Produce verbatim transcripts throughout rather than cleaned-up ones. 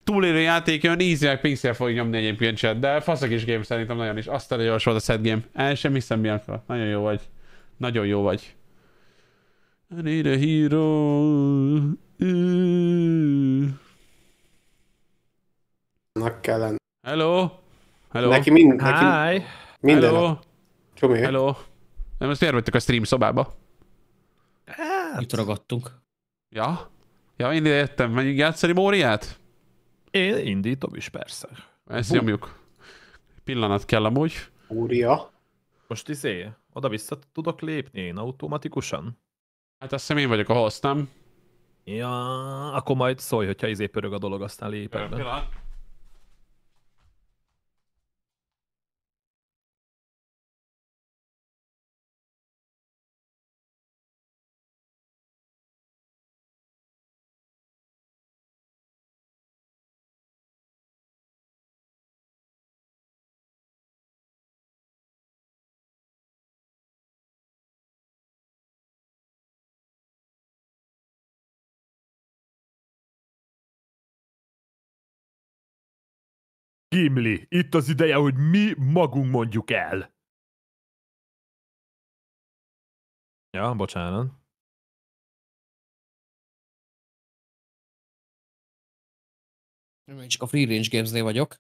túlélő játék, olyan easy-nek pixel fogja nyomni egyébként chat, de faszak is game szerintem nagyon is. Azt a gyors volt a set game. El sem hiszem Bianca. Nagyon jó vagy. Nagyon jó vagy. I need a hero. Nak kell lenni. Hello? Hello? Neki, mind, neki Hi. minden Hello? nap. Csomi. Hello? Nem, most miért vagytok a stream szobába? Hát, Itt ragadtunk. Ja? Ja, én ide jöttem. Menjünk játszani Móriát? én indítom is persze. Ezt nyomjuk. Pillanat kell amúgy. Úria. Most izé, oda-vissza tudok lépni én automatikusan? Hát azt hiszem én vagyok a host, nem? Ja, akkor majd szólj, hogyha izé pörög a dolog, aztán lépek be. Pillanat. Gimli, itt az ideje, hogy mi magunk mondjuk el. Ja, bocsánat. Én csak a Free Range Games-nél vagyok.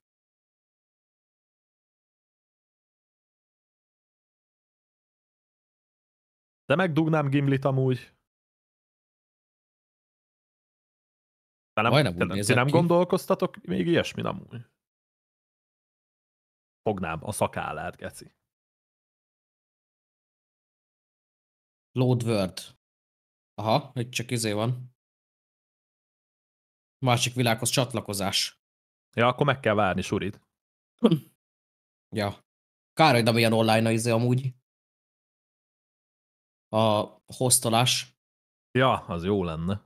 De megdugnám Gimlit amúgy. De nem, Majdnem úgy te nem, ti nézek nem ki. gondolkoztatok még ilyesmin amúgy? Fognám a szakállát, geci. Load Word. Aha, itt csak izé van. Másik világhoz csatlakozás. Ja, akkor meg kell várni Surit. Ja. Kár, hogy nem ilyen online izé amúgy. A hostolás. Ja, az jó lenne.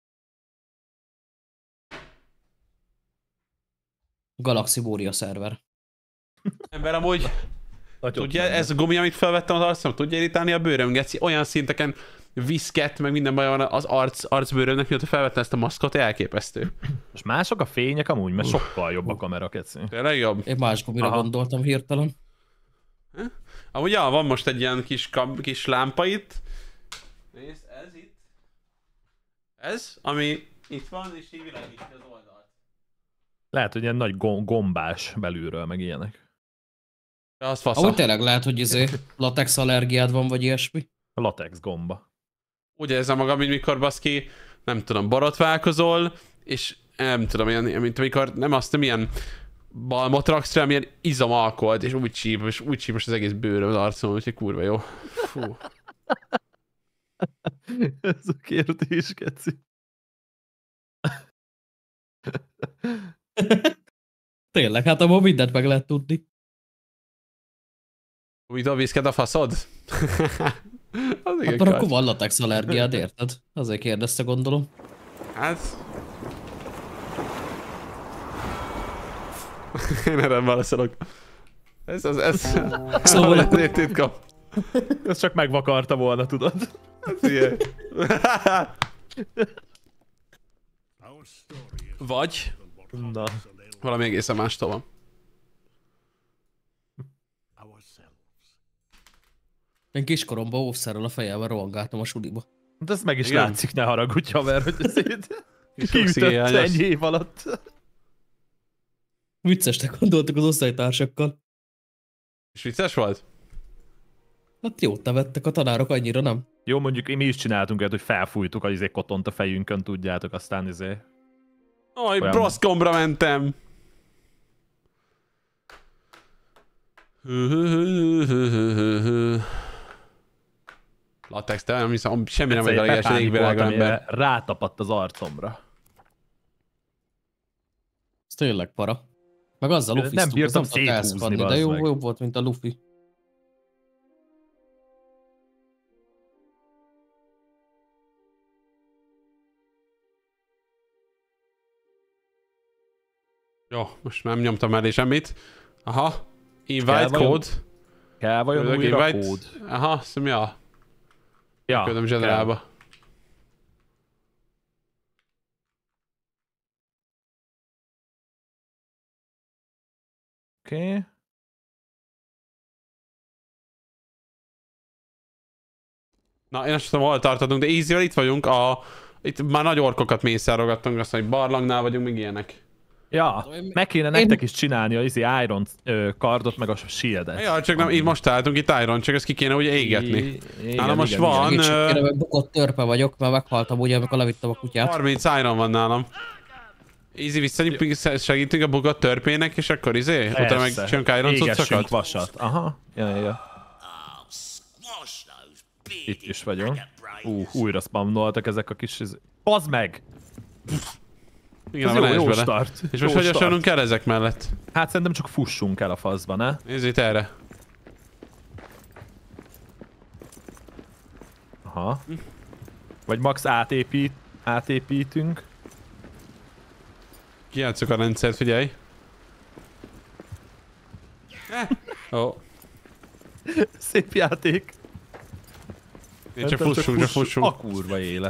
Galaxy Warrior szerver. Ember amúgy, Nagyon tudja, lenne. ez a gumi, amit felvettem az arcom, tudja irritálni a bőröm, geci? Olyan szinteken viszket, meg minden baj van az arc, arcbőrömnek, mióta felvettem ezt a maszkot, elképesztő. Most mások a fények amúgy, mert sokkal jobb a kamera, keci. Tényleg jobb. Én más gumira Aha. gondoltam hirtelen. Amúgy ja, van most egy ilyen kis, kam, kis lámpa itt. Nézd, ez itt. Ez, ami itt van, és így világítja az oldalt. Lehet, hogy ilyen nagy gom- gombás belülről, meg ilyenek. Ja, az fasz. Ahogy tényleg lehet, hogy izé latex allergiád van, vagy ilyesmi. A latex gomba. Úgy érzem magam, mint mikor baszki, nem tudom, borotválkozol, és nem tudom, ilyen, mint amikor nem azt, nem ilyen balmot raksz rá, milyen izomalkoholt, és úgy csíp, és úgy csípos az egész bőröm az arcom, úgyhogy kurva jó. Fú. Ez a kérdés, geci. Tényleg, hát abban mindent meg lehet tudni. Mit a viszked a faszod? Az igen Hát akkor kár. van latex allergiád, érted? Azért kérdezte, gondolom. Hát... Én erre válaszolok. Ez az, ez... Szóval Ez egy titka. Ez csak megvakarta volna, tudod? Ez ilyen. Vagy Na. valami egészen mástól van. én kiskoromban óvszerrel a fejemben rohangáltam a suliba. De ez meg is Igen. látszik, ne haragudj, haver, hogy ezért Kis kiütött oxigénhiányos. ennyi év alatt. Viccesnek gondoltuk az osztálytársakkal. És vicces volt? Hát jót nevettek a tanárok, annyira nem. Jó, mondjuk mi is csináltunk olyat, hogy felfújtuk a izé kotont a fejünkön, tudjátok, aztán izé... Aj, Olyan- broszkombra mentem! Latex, de nem hiszem, semmi nem vagy a leges égvilágon ember. Rátapadt az arcomra. Ez tényleg para. Meg azzal Nem lufiztuk, bírtam azt nem tudta széthúzni, elszakadni, de bazd jó, meg. jobb volt, mint a lufi. Jó, most nem nyomtam elé semmit. Aha, invite Kell vajon- code. Kell vajon Küldök újra invite. kód? Aha, azt hiszem, ja. Ja, Küldöm kell. zsederába. Oké. Okay. Na, én azt tudom, hol tartottunk, de easy itt vagyunk, a... Itt már nagy orkokat mészárolgattunk, azt mondja, hogy barlangnál vagyunk, még ilyenek. Ja, meg kéne nektek is csinálni a izé Iron ö, kardot, meg a shieldet. Ja, csak nem, így most álltunk itt Iron, csak ezt ki kéne ugye égetni. Nálam most igen, van... igen. Ö... Kéne, bukott törpe vagyok, mert meghaltam ugye, amikor levittem a kutyát. harminc Iron van nálam. Easy, visszanyújtunk, segítünk a bukott törpének, és akkor izé? Persze. Utána meg csinálunk Iron cuccokat? Égessünk vasat. Aha. Ja, ja, ja. Itt is vagyok. Ú, újra spamnoltak ezek a kis... Bazd meg! Igen, Ez van jó, jó bele. start. És Jó most hogy start. sorolunk el ezek mellett? Hát szerintem csak fussunk el a faszba, ne? Nézd itt erre. Aha. Vagy max átépít, átépítünk. Kijátszuk a rendszert, figyelj. Ó. Oh. Szép játék. Én csak fussunk, csak fussunk. A kurva élet.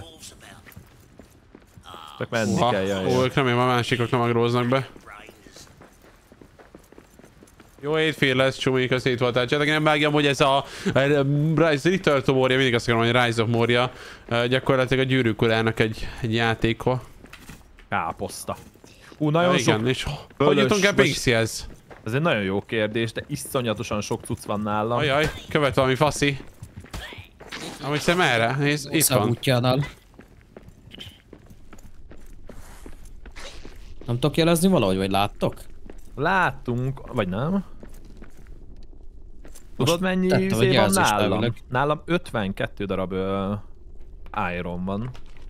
Csak menni Uha. kell, jaj, Ó, jaj. ők remélem a másikok nem agróznak be. Jó étfél lesz, Csumi, köszi, itt voltál. Csak nem vágjam, hogy ez a Rise Return to Moria, mindig azt akarom, hogy Rise of Moria, gyakorlatilag a Gyűrűk Urának egy, egy játéka. Káposzta. Ú, nagyon Ja, sok... igen, és bölös, hogy jutunk el vagy- Pixihez? Ez egy nagyon jó kérdés, de iszonyatosan sok cucc van nálam. Ajaj, követ valami faszi. Amúgy szem erre? Nézd, itt van. Útjánál. Nem tudok jelezni valahogy, vagy láttok? Láttunk, vagy nem? Tudod mennyi tettem egy izé van jelzést nálam? elvileg. Nálam ötvenkettő darab uh, Iron van.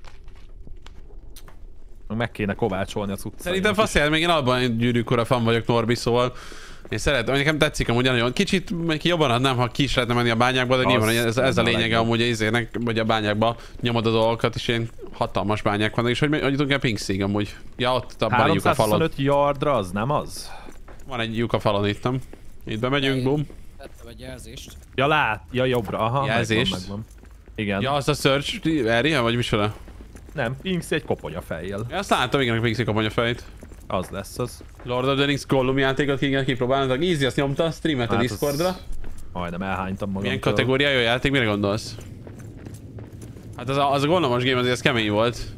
Meg kéne kovácsolni a cuccaimat. Szerintem faszi, még én abban egy Gyűrűk Ura fan vagyok, Norbi, szóval én szeretem, nekem tetszik amúgy nagyon. Kicsit még jobban adnám, ha ki is lehetne menni a bányákba, de Az nyilván ez, ez a lenne a lényege legjobb. amúgy az izének, vagy a bányákba nyomod a dolgokat, és ilyen hatalmas bányák vannak, és hogy, hogy jutunk el Pinksig amúgy. Ja, ott a bányuk a falon. háromszázhuszonöt yardra az, nem az? Van egy lyuk a falon itt, nem? Itt bemegyünk, bum. Tettem egy jelzést. Ja, lát, ja jobbra, aha, Jelzést. megvan, megvan. Igen. Ja, az a search area, vagy micsoda? Nem, Pinksy egy koponya fejjel. Ja, azt láttam, igen, a Pinksig kapja a fejét. Az lesz az. Lord of the Rings Gollum játékot ki kell kipróbálni, Easy azt nyomta, streamet a Hát az- Discordra. Majdnem elhánytam magam. Milyen kategóriájú játék, mire gondolsz? Hát az a, az a Gollumos game azért ez kemény volt.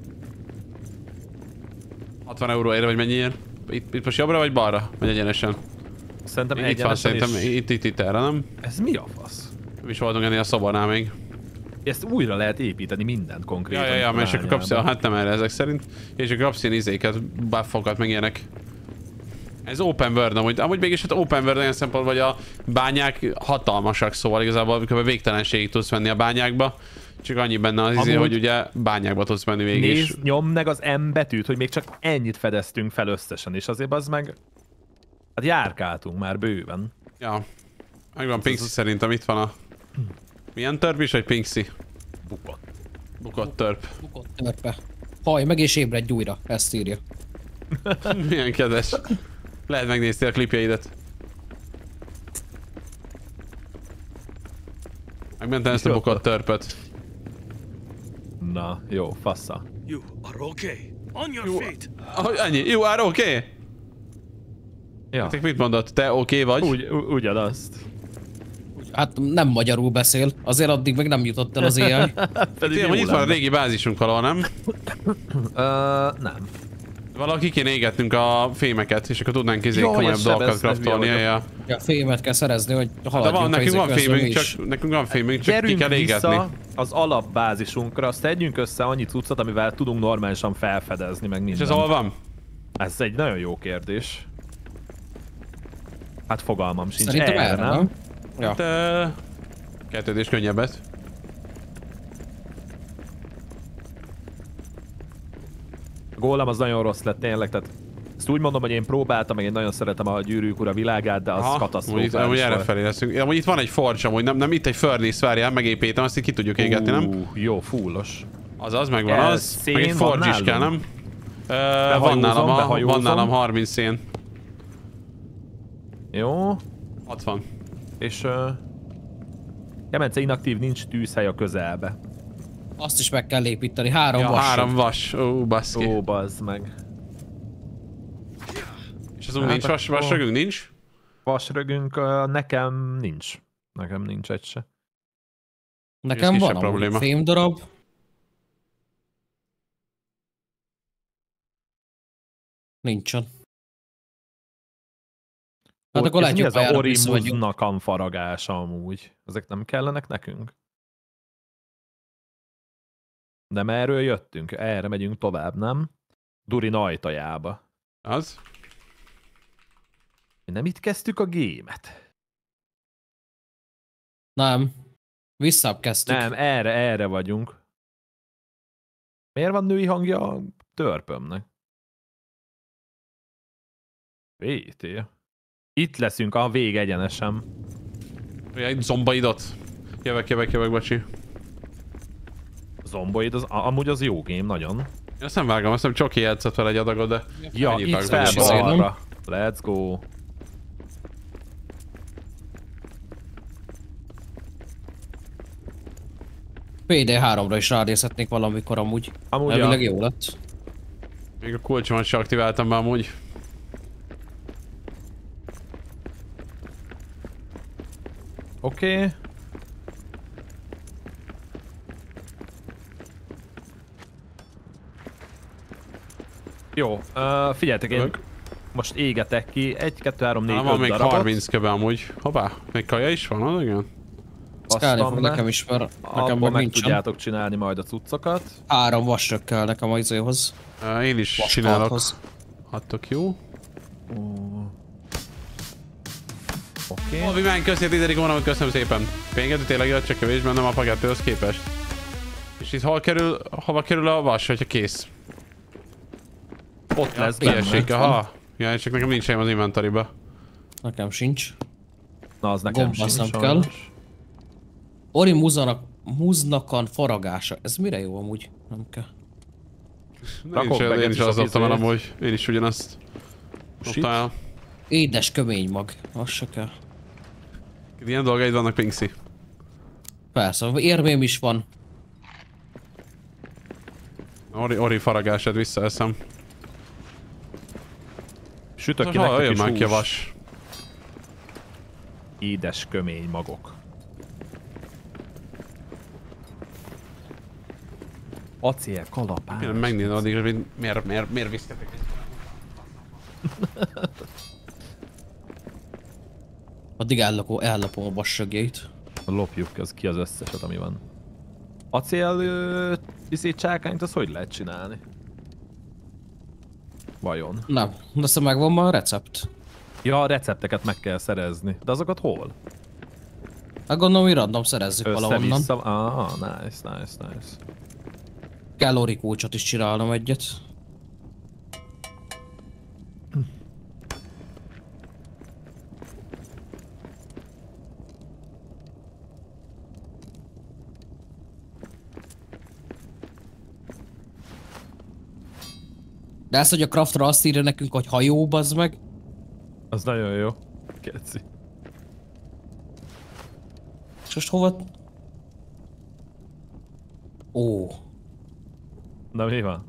hatvan euróért vagy mennyiért? Itt, itt most jobbra vagy balra? Vagy egyenesen? Szerintem Itt van egyenesen szerintem, is... itt, itt, itt erre, nem? Ez mi a fasz? Nem is voltunk ennél a szobornál még. Ezt újra lehet építeni mindent Ja, konkrétan. ja, ja, mert csak bányában. kapsz, hát nem erre ezek szerint. És csak kapsz ilyen izéket, buffokat, meg ilyenek. Ez open world amúgy, amúgy mégis hát open world olyan szempontból, hogy a bányák hatalmasak, szóval igazából kb. Végtelenségig tudsz menni a bányákba. Csak annyi benne az izé, Amúgy- hogy ugye bányákba tudsz menni végig is. Nézd, nyomd meg az M betűt, hogy még csak ennyit fedeztünk fel összesen, és azért az meg... Hát járkáltunk már bőven. Ja. Megvan Pinksy szerintem, itt van a... Milyen törp is, vagy Pinksy? Bukott. Bukott törp. Bukott törpe. Haj, meg és ébredj újra, ezt írja. Milyen kedves. Lehet megnézni a klipjeidet. Megmentem ezt a bukott törpöt. Na, jó, fassa. You are okay. On your feet. Ahogy ennyi. You are okay? Ja, Te mit mondott? Te oké okay vagy? úgy, u- ugyanazt. Hát nem magyarul beszél, azért addig meg nem jutott el az éjjel. Pedig Tényleg, jó hogy itt van a lenne. régi bázisunk valahol, nem? Ö, nem. Valaki kéne égetnünk a fémeket, és akkor tudnánk izé Jaj, komolyabb ez dolgokat sebez, ez craftolni. hülye Ja, vagyok. ja. Ja, fémet kell szerezni, hogy De haladjunk. van, a nekünk van izé közben fémünk, mi is. csak, nekünk van fémünk, csak ki Gyerünk kell égetni. vissza az alapbázisunkra, azt tegyünk össze annyi cuccot, amivel tudunk normálisan felfedezni, meg És minden. ez hol van? Ez egy nagyon jó kérdés. Hát fogalmam sincs. Szerintem erre, erre, nem? nem? Ja. Hát, uh, kettődés könnyebbet. A Golem az nagyon rossz lett tényleg, tehát ezt úgy mondom, hogy én próbáltam, meg én nagyon szeretem a Gyűrűk Ura világát, de az Aha, amúgy itt- katasztrofális amúgy erre volt. felé leszünk. Amúgy itt van egy forge, amúgy nem, nem itt egy furnace, várjál, megépítem, azt így ki tudjuk égetni, nem? Ú, jó, fullos. Az az, megvan Ez az. szén Meg egy van forge is kell, nálunk? nem? Ö, van nálam, a, van behajózom. nálam harminc szén. Jó, hatvan. és... Uh, Kemence inaktív, nincs tűzhely a közelbe. Azt is meg kell építeni, három Ja, vas. három vas. Ó, baszki. Ó, bazd meg. És azunk Hát nincs vas, akkor- vasragunk? Nincs? Vasrögünk ö, nekem nincs. Nekem nincs egy se. Nekem kisebb van amúgy probléma. fémdarab. Nincsen. Hát Ó, akkor ez mi látjuk, ez a pályára Ori visszamegyünk. Muznakan faragása amúgy? Ezek nem kellenek nekünk? Nem erről jöttünk, erre megyünk tovább, nem? Durin ajtajába. Az? Nem itt kezdtük a gémet? Nem. Visszább kezdtük. Nem, erre, erre vagyunk. Miért van női hangja a törpömnek? vé té. Itt leszünk a vég egyenesen. Egy zombaidot. Jövök, jövök, jövök, bocsi. Zomboid, az, amúgy az jó game, nagyon. Én azt nem vágom, azt nem Csoki játszott fel egy adagot, de... Ja, ennyit itt vágom fel abba. azért, nem? balra. Let's go. pé dé háromra is ránézhetnék valamikor amúgy. Amúgy Elvileg ja. jó lett. Még a kulcsomat se aktiváltam be amúgy. Oké. Okay. Jó, uh, figyeljetek, én Jövök. most égetek ki egy, kettő, három, négy, Na, van öt még darabot. harminc köve amúgy. Hoppá, még kaja is van, az igen? Ez kellni Basztam fog be. nekem is, mert nekem Abba meg meg nincsen. tudjátok csinálni majd a cuccokat. Három vasrög kell nekem az izéhoz. Uh, én is csinálok. Vaskarthoz. Hattok jó. Oké. Alvi Mán, köszönjük tizedik hónapot, köszönöm szépen. Péngető tényleg jött, csak kevés, nem a pakettőhöz képest. És itt hol kerül, hova kerül a vas, hogyha kész? Ott Ja, lesz benne. Ilyessék, aha. Ja, csak nekem nincs helyem az inventoryba. Nekem sincs. Na, az nekem Gomb, azt sincs. nem kell. sajnos. Ori Muzanak, Muznakan faragása. Ez mire jó amúgy? Nem kell. Na, én is, Rakok be én is is a azt dobtam el izét. amúgy. Én is ugyanazt. Shit. Dobtam el. Édes kömény mag. Az se kell. Ilyen dolgaid vannak, Pinksy. Persze, érmém is van. Ori, ori faragását visszaeszem. Sütök ki Hol nektek jön is már ki a hús. vas? Édes kömény magok. Acél, kalapány. Én megnézem addig, hogy miért, miért, miért viszketek egy... Addig ellapom, ellapom a vassögjeit. Lopjuk az ki az összeset, ami van. Acél ö, izé, csákányt, azt hogy lehet csinálni? Vajon? Nem, de aztán megvan már a recept. Ja, a recepteket meg kell szerezni. De azokat hol? Hát gondolom, hogy random szerezzük valahonnan. Össze-vissza. Ah, nice, nice, nice. Kell Ori kulcsot is csinálnom egyet. De ezt, hogy a craftra azt írja nekünk, hogy hajó, bazd meg. Az nagyon jó. Keci. És most hova? Ó, Na mi van?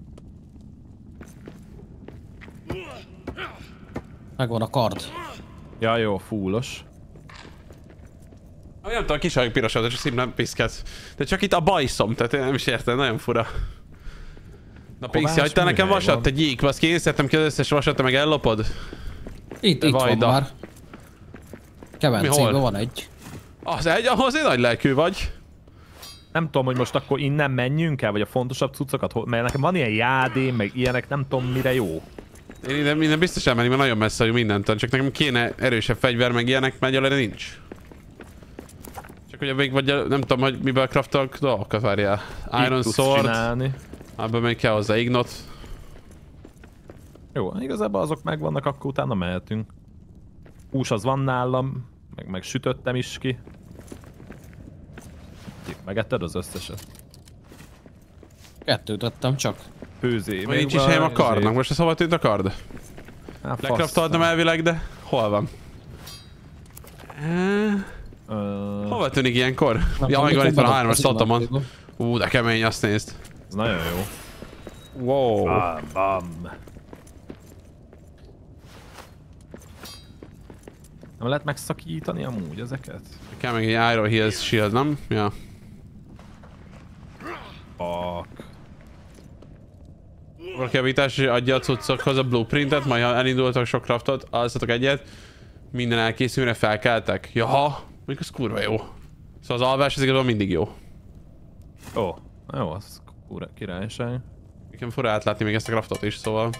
megvan a kard. Ja, jó, fullos. Ah, nem tudom, kis hajok pirosat, és szívem piszkálsz. De csak itt a bajszom, tehát én nem is értem, nagyon fura. Na Pinksy, hagytál nekem műhely vasat, van. te gyík, baszki, én szedtem ki az összes vasat, te meg ellopod? Itt, De itt van vajda. már. Kemencében hol? van egy. Az egy, ahhoz én nagy lelkű vagy. Nem tudom, hogy most akkor innen menjünk el, vagy a fontosabb cuccokat, hol- mert nekem van ilyen jádé, meg ilyenek, nem tudom mire jó. Én ide minden biztos elmenni, mert nagyon messze vagyunk mindentől, csak nekem kéne erősebb fegyver, meg ilyenek, mert egyelőre nincs. Csak ugye még vagy, nem tudom, hogy miből craftok dolgokat várjál. Iron Itt tudsz Sword, csinálni. abban még kell hozzá Ignot. Jó, igazából azok megvannak, akkor utána mehetünk. Hús az van nálam, meg, meg sütöttem is ki. Megetted az összeset. Kettőt vettem csak. Főzé. Vagy nincs is helyem a kardnak, most ez hova tűnt a kard? Hát, Lekraftoltam elvileg, de hol van? Ö, Hova tűnik ilyenkor? Nem Ja, tudom, meg van mikor itt van a van hármas az szatomon. inventoryban. Ú, de kemény, azt nézd. ez nagyon jó. Wow. Bam, bam. Nem lehet megszakítani amúgy ezeket? Kell még egy Iron Heals Shield, nem? Ja. Fuck. Valaki javítás, hogy adja a cuccokhoz a blueprintet, majd ha elindultok sok craftot, alszatok egyet, minden elkészülne felkeltek. Jaha, mondjuk az kurva jó. Szóval az alvás az igazából mindig jó. Ó, jó, az kurva királyság. Nekem fura átlátni még ezt a craftot is, szóval.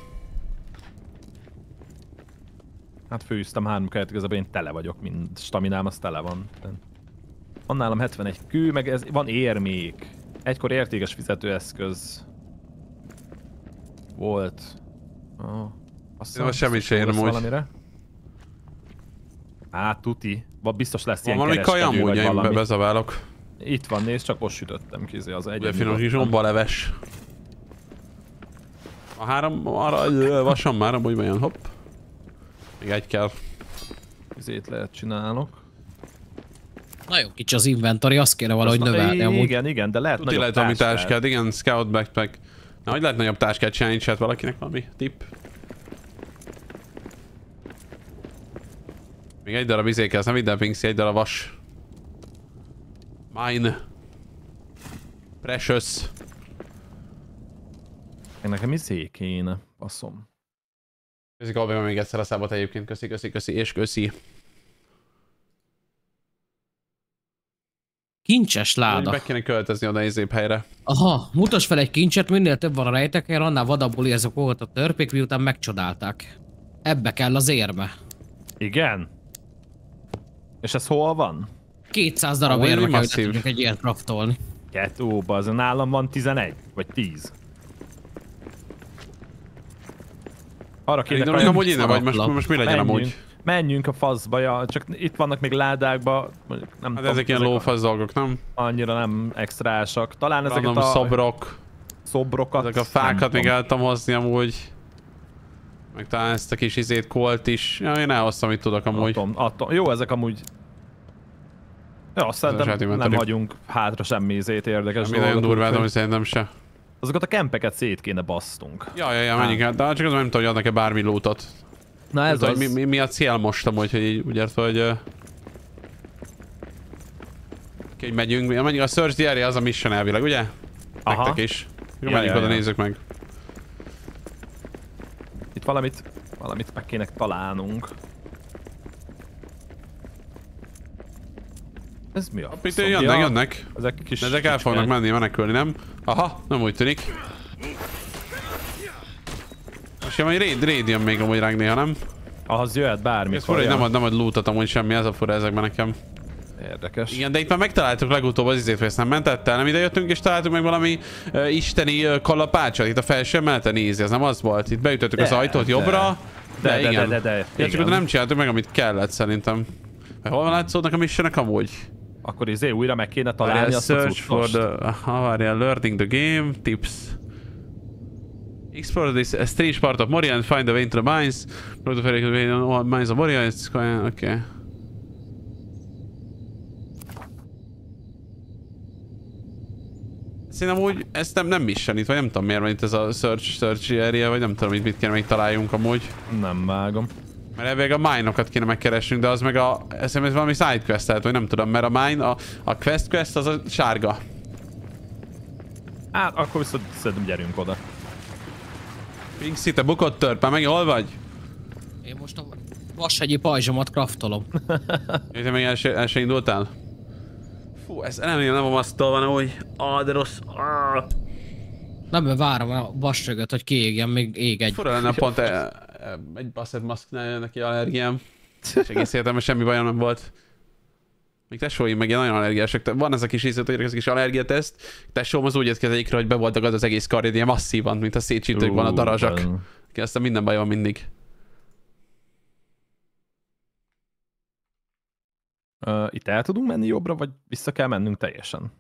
Hát főztem három kellett, igazából én tele vagyok, mind staminám az tele van. Van nálam hetvenegy kő, meg ez van érmék. Egykor értékes fizetőeszköz volt. Oh, azt Most semmit se ér amúgy. valamire. Á, tuti. Van biztos lesz Van ilyen valami kaja kereskedő, amúgy, vagy én valami. be bezaválok. Itt van, nézd, csak most sütöttem kizé az egy. Ugye finom kis zsombaleves. A három, arra vason már, amúgy vajon, hopp. Még egy kell. Izét lehet csinálok. Nagyon kicsi az inventory, azt kéne valahogy növelni amúgy. Igen, igen, de lehet Tudni nagyobb lehet valami táskát. táskát, igen, scout backpack. Na, hogy lehet nagyobb táskát csinálni, csinált valakinek valami tipp? Még egy darab izé kell, nem vidd el, Pinksy, egy darab vas. Mine. Precious. Nekem izé kéne, baszom. Köszi Galbi, még egyszer a szábot egyébként, köszi, köszi, köszi, és köszi. Kincses láda. Be kéne költözni oda izébb helyre. Aha, mutasd fel egy kincset, minél több van a rejtekén, annál vadabbul érzek volt a törpék, miután megcsodálták. Ebbe kell az érme. Igen? És ez hol van? kétszáz darab Amúgy érme kell, hogy masszív. tudjuk egy ilyet craftolni. Kettőba, az nálam van tizenegy, vagy tíz. Arra kéne Indulunk kajak- amúgy innen, vagy most, most mi legyen amúgy? menjünk, menjünk a faszba, ja, csak itt vannak még ládákba, mondjuk nem Hát tudom, ezek ilyen lófasz dolgok, nem? annyira nem extrásak. Talán ezeket Random a szobrok. szobrokat, Ezek a nem fákat még tudom. el tudom hozni amúgy. Meg talán ezt a kis izét, kolt is. Ja, én elhoztam, amit tudok amúgy. Atom, atom. Jó, ezek amúgy... Ja, szerintem saját nem inventory. hagyunk hátra semmi izét érdekes Mi nagyon dolgot, durvát, úgyhogy hogy szerintem se. azokat a kempeket szét kéne basztunk. Ja, ja, ja, menjünk át, de csak az nem tudom, hogy adnak-e bármi lootot. Na Ez ez az... az... mi, mi, mi a cél most amúgy, hogy így úgy értve, hogy... Uh... Oké, megyünk, megyünk, a Search the Area az a mission elvileg, ugye? Aha. Nektek is. Akkor Ja, menjünk ja, oda, ja. nézzük meg. Itt valamit, valamit meg kéne találnunk. Ez mi a Itt faszom? jönnek, Ja, jönnek. Ezek kis... De ezek el fognak kicsikek. menni, menekülni, nem? Aha, nem úgy tűnik. Most majd raid, raid jön még amúgy ránk néha, nem? Ahhoz jöhet bármi. Ez fura, hogy nem ad, nem ad lootot amúgy semmi, ez a fura ezekben nekem. Érdekes. Igen, de itt már megtaláltuk legutóbb az izét, hogy ezt nem mentettel, nem ide jöttünk és találtuk meg valami uh, isteni uh, kalapácsot, itt a felső emeleten nézi, ez nem az volt? Itt beütöttük az De, ajtót de. jobbra. De, de, de, igen. de, de, Ja, csak igen. oda nem csináltuk meg, amit kellett szerintem. Hol van látszódnak a missionek amúgy? Akkor izé újra meg kéne találni Várjál, azt a search for cuccost. the... Aha, várjál, learning the game, tips. Explore this a strange part of Moria and find a way into the mines. Look the very mines of Moria, it's going... Okay. Szerintem úgy, ezt nem, nem mission itt, vagy nem tudom miért van itt ez a search, search area, vagy nem tudom, mit, mit kéne még találjunk amúgy. Nem vágom. Mert elvileg a mine-okat kéne megkeresnünk, de az meg a... Eszem, ez valami side quest, tehát, vagy nem tudom, mert a mine, a, a quest quest az a sárga. Hát akkor viszont szerintem gyerünk oda. Pinksy, te bukott törpe, meg hol vagy? Én most a vashegyi pajzsomat craftolom. Te még el se, el se indultál? Fú, ez nem, nem a masztól van, hogy... Ah, de rossz. Ah. Nem, mert várom a vasrögöt, hogy kiégjen, még ég egy. Fura lenne pont e, e, egy basszett maszknál jön neki allergiám. És egész életemben semmi bajom nem volt. Még tesóim meg ilyen nagyon allergiások. Van ez a kis ízlet, hogy ez a kis allergiateszt. Tesóm az úgy jött ki az egyikre, hogy be volt dagad az egész karjad, ilyen masszívan, mint a szétcsíptek van a darazsak. Ki aztán minden baj van mindig. Uh, itt el tudunk menni jobbra, vagy vissza kell mennünk teljesen?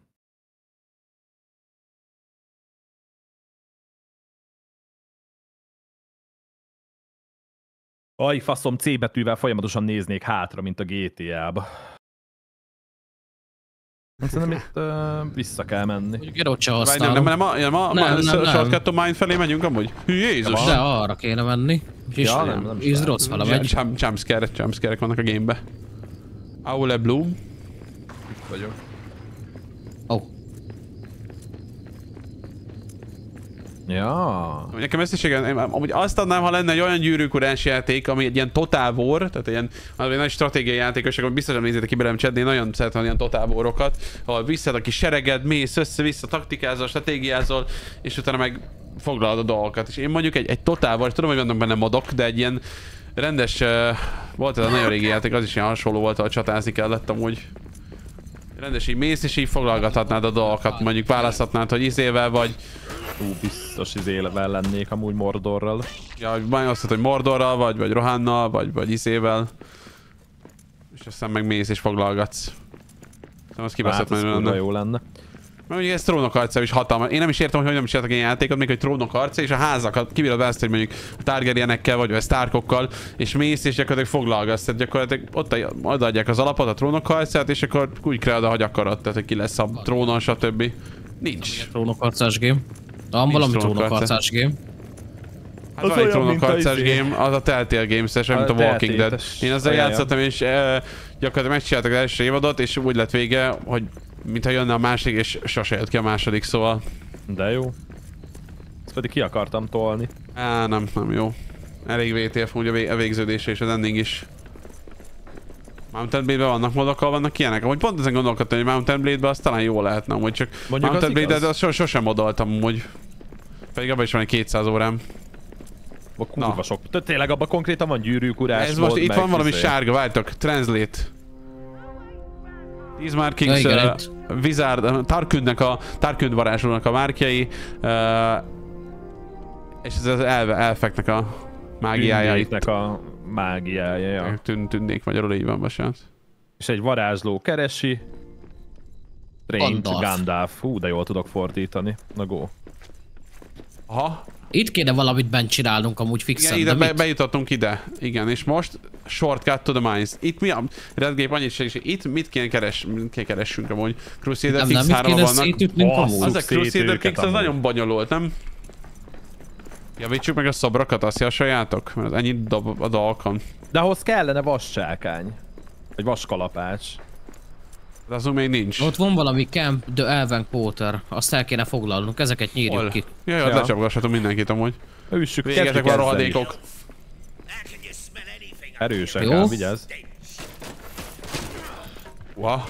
Aj, faszom, C betűvel folyamatosan néznék hátra, mint a gé té á-ba. Szerintem itt uh, vissza kell menni. Mondjuk én ott se Várj, használom. nem, nem, nem, nem, a, Nem, a, nem, a nem. shortcut mine felé megyünk amúgy? Hű, Jézus! De arra kéne menni. És Ja, nem, nem és rossz fele megy. Jump- Jumpscare, jumpscare-ek vannak a gamebe. Aule Bloom. Itt vagyok. Ó. Oh. Ja. Nekem összességen, én amúgy azt adnám, ha lenne egy olyan gyűrűkurás játék, ami egy ilyen Total War, tehát egy ilyen egy nagy stratégiai játékos, akkor biztosan nézzétek ki belőlem csedni, én nagyon szeretem ilyen Total War-okat, ahol visszad a kis sereged, mész össze-vissza, taktikázol, stratégiázol, és utána meg foglalod a dolgokat. És én mondjuk egy, egy Total War, tudom, hogy vannak benne modok, de egy ilyen rendes, uh, volt ez a nagyon régi játék, az is ilyen hasonló volt, ahol csatázni kellett amúgy. Rendes, így mész, és így foglalgathatnád a dolgokat, mondjuk választhatnád, hogy izével vagy. Ú, biztos izélevel lennék amúgy Mordorral. Ja, hogy választhatod, hogy Mordorral vagy, vagy Rohannal, vagy, vagy izével. És aztán meg mész és foglalgatsz. Szóval az kibaszott Hát, ez menő kurva lenne. jó lenne. Mert ugye ez Trónok harca is hatalmas. Én nem is értem, hogy hogyan is csináltak ilyen játékot, még hogy Trónok harca, és a házakat kibírod ezt, hogy mondjuk a Targaryenekkel vagy a Starkokkal, és mész és gyakorlatilag foglalgatsz. Tehát gyakorlatilag ott odaadják az alapot, a Trónok harcát, és akkor úgy kreálod, ahogy akarod, tehát hogy ki lesz a trónon, stb. Nincs. Trónokharcás game. Van valami trónokharcás game. Hát Az van egy olyan, mint trónokharcás a izé. game, az a Telltale Games-es, mint a A Walking Dead. Telltale-es Én azzal olyan. játszottam, és e, gyakorlatilag megcsináltak az első évadot, és úgy lett vége, hogy mintha jönne a másik, és sose jött ki a második, szóval... De jó. Ezt pedig ki akartam tolni. Á, nem, nem jó. Elég vé té ef, úgy a, vég, a végződése és az ending is. Mountain Blade-ben vannak modok, vannak ilyenek. Amúgy pont ezen gondolkodtam, hogy Mountain Blade-ben az talán jó lehetne, amúgy csak Mondjuk Mountain az Blade-et igaz. az sos, sosem modoltam amúgy. Pedig abban is van egy kétszáz órám. A kurva Na. sok. Tehát tényleg abban konkrétan van gyűrűkurás. Ez most mód, itt meg van valami izé. sárga, várjatok, translate. These markings, Ja, igen, uh, itt. Wizard, Tarkündnek a, Tarkünd varázslónak a márkjai, uh, és ez az elve, elfeknek a mágiája itt. Tündéknek a mágiája, ja. Tűn, tündék magyarul így van, bocsánat. És egy varázsló keresi. Strange Gandalf. Gandalf. Hú, de jól tudok fordítani. Na go. Aha, Itt kéne valamit bent csinálnunk amúgy igen, fixen, ide de be, mit? bejutottunk ide. Igen, és most shortcut to the mines. Itt mi a... Redgép annyit segít, itt mit kéne, keres, mit kéne keressünk amúgy? Crusader Nem, nem, Kings mit három kéne vannak. szétütnünk Basszus. amúgy? Az a szét Crusader őket Kings az amúgy. nagyon bonyolult, nem? Javítsuk meg a szobrakat, azt javasoljátok? Mert ennyit dob a dolgokon. De ahhoz kellene vascsákány. Vagy vaskalapács. De azon még nincs. Ott van valami Camp the Elven Quarter. Azt el kéne foglalnunk, ezeket nyírjuk Hol? ki. Jaj, Ja. ja. lecsapgassatom mindenkit amúgy. Üssük, Végetek kezdjük van ezzel rohadékok. is. Can you smell anything? Erősek Jó. ám, vigyázz. Wow.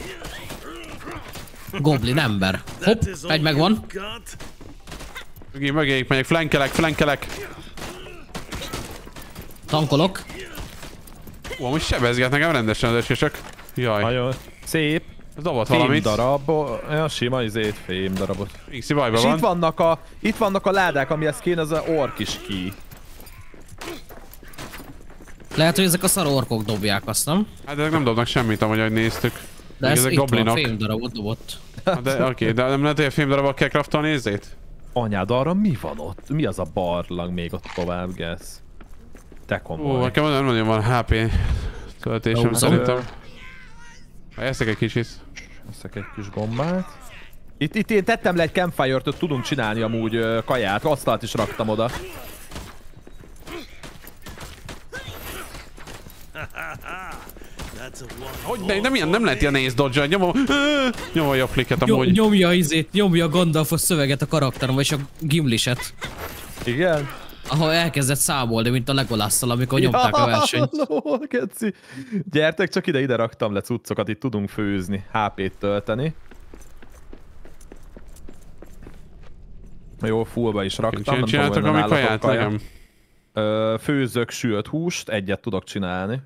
Goblin ember. Hopp, That is all egy megvan. you've got? Mögé, mögéjük megyek, flankelek, flankelek. Tankolok. Ó, amúgy sebezget nekem rendesen az esések. Jaj, Nagyon szép. ez dobott Fém valamit. darab. Ja, sima izét, fém darabot. Pixi bajba És van. itt vannak a, itt vannak a ládák, amihez kéne az a ork is ki. Lehet, hogy ezek a szar orkok dobják azt, nem? Hát ezek nem dobnak semmit, amúgy, ahogy néztük. De Még ez ezek itt van, goblinok. fém darabot dobott. Hát de oké, okay, de nem lehet, hogy a filmdarabok kell craftolni nézzét? Anyád, arra mi van ott? Mi az a barlang még ott tovább, gesz? Te Ó, komoly. nekem nagyon nagyon van há pé töltésem Ó, szerintem. Ha eszek egy kicsit. Veszek egy kis gombát. Itt, itt én tettem le egy campfire-t, ott tudunk csinálni amúgy ö, kaját, asztalt is raktam oda. That's a one. Hogy de nem, ilyen, nem lehet ilyen néz dodge nyomom. Nyomom a jobb klikket Nyom, amúgy. nyomja izét, nyomja a Gandalfos szöveget a karakterem, vagy a Gimliset. Igen? Ahol elkezdett számolni, mint a Legolásszal, amikor nyomták a versenyt. Lol, keci. Gyertek csak ide, ide raktam le cuccokat, itt tudunk főzni, há pét tölteni. Jó, fullba is raktam. nem tudom, Csináltak hogy ami nálatok kaját kaja. nekem? Ö, főzök sült húst, egyet tudok csinálni.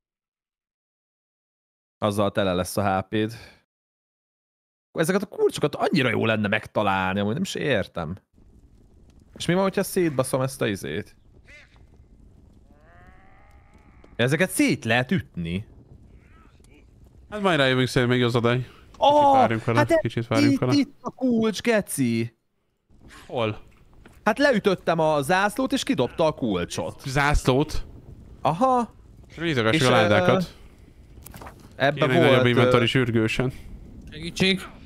Azzal tele lesz a há péd. Ezeket a kulcsokat annyira jó lenne megtalálni, amúgy nem is értem. És mi van, hogyha szétbaszom ezt a izét? Ezeket szét lehet ütni. Hát majd rájövünk szerintem még az adaj. Oh, várjunk vele, hát kicsit várjunk itt, vele. itt a kulcs, geci. Hol? Hát leütöttem a zászlót, és kidobta a kulcsot. Zászlót? Aha. Nyitogassuk És, a ládákat. Ebben Kéne egy nagyobb volt... inventory ö, sürgősen. Segítség.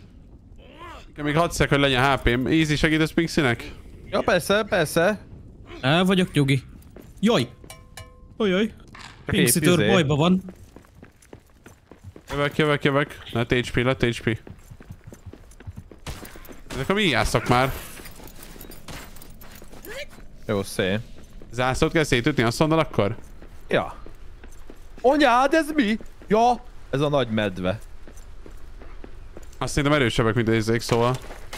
Még hat szek, hogy legyen há pém. Easy, segítesz Pixinek? Ja, persze, persze. El vagyok, nyugi. Jaj! Ojjaj. Pinksitőr izé. bajba van. Jövök, jövök, jövök. Lett há pé, lett há pé. Ezek a mi jászok már. Jó, szép. Zászlót kell szétütni, azt mondod akkor? Ja. Anyád, ez mi? Ja, ez a nagy medve. Azt szerintem erősebbek, mint ezek, szóval.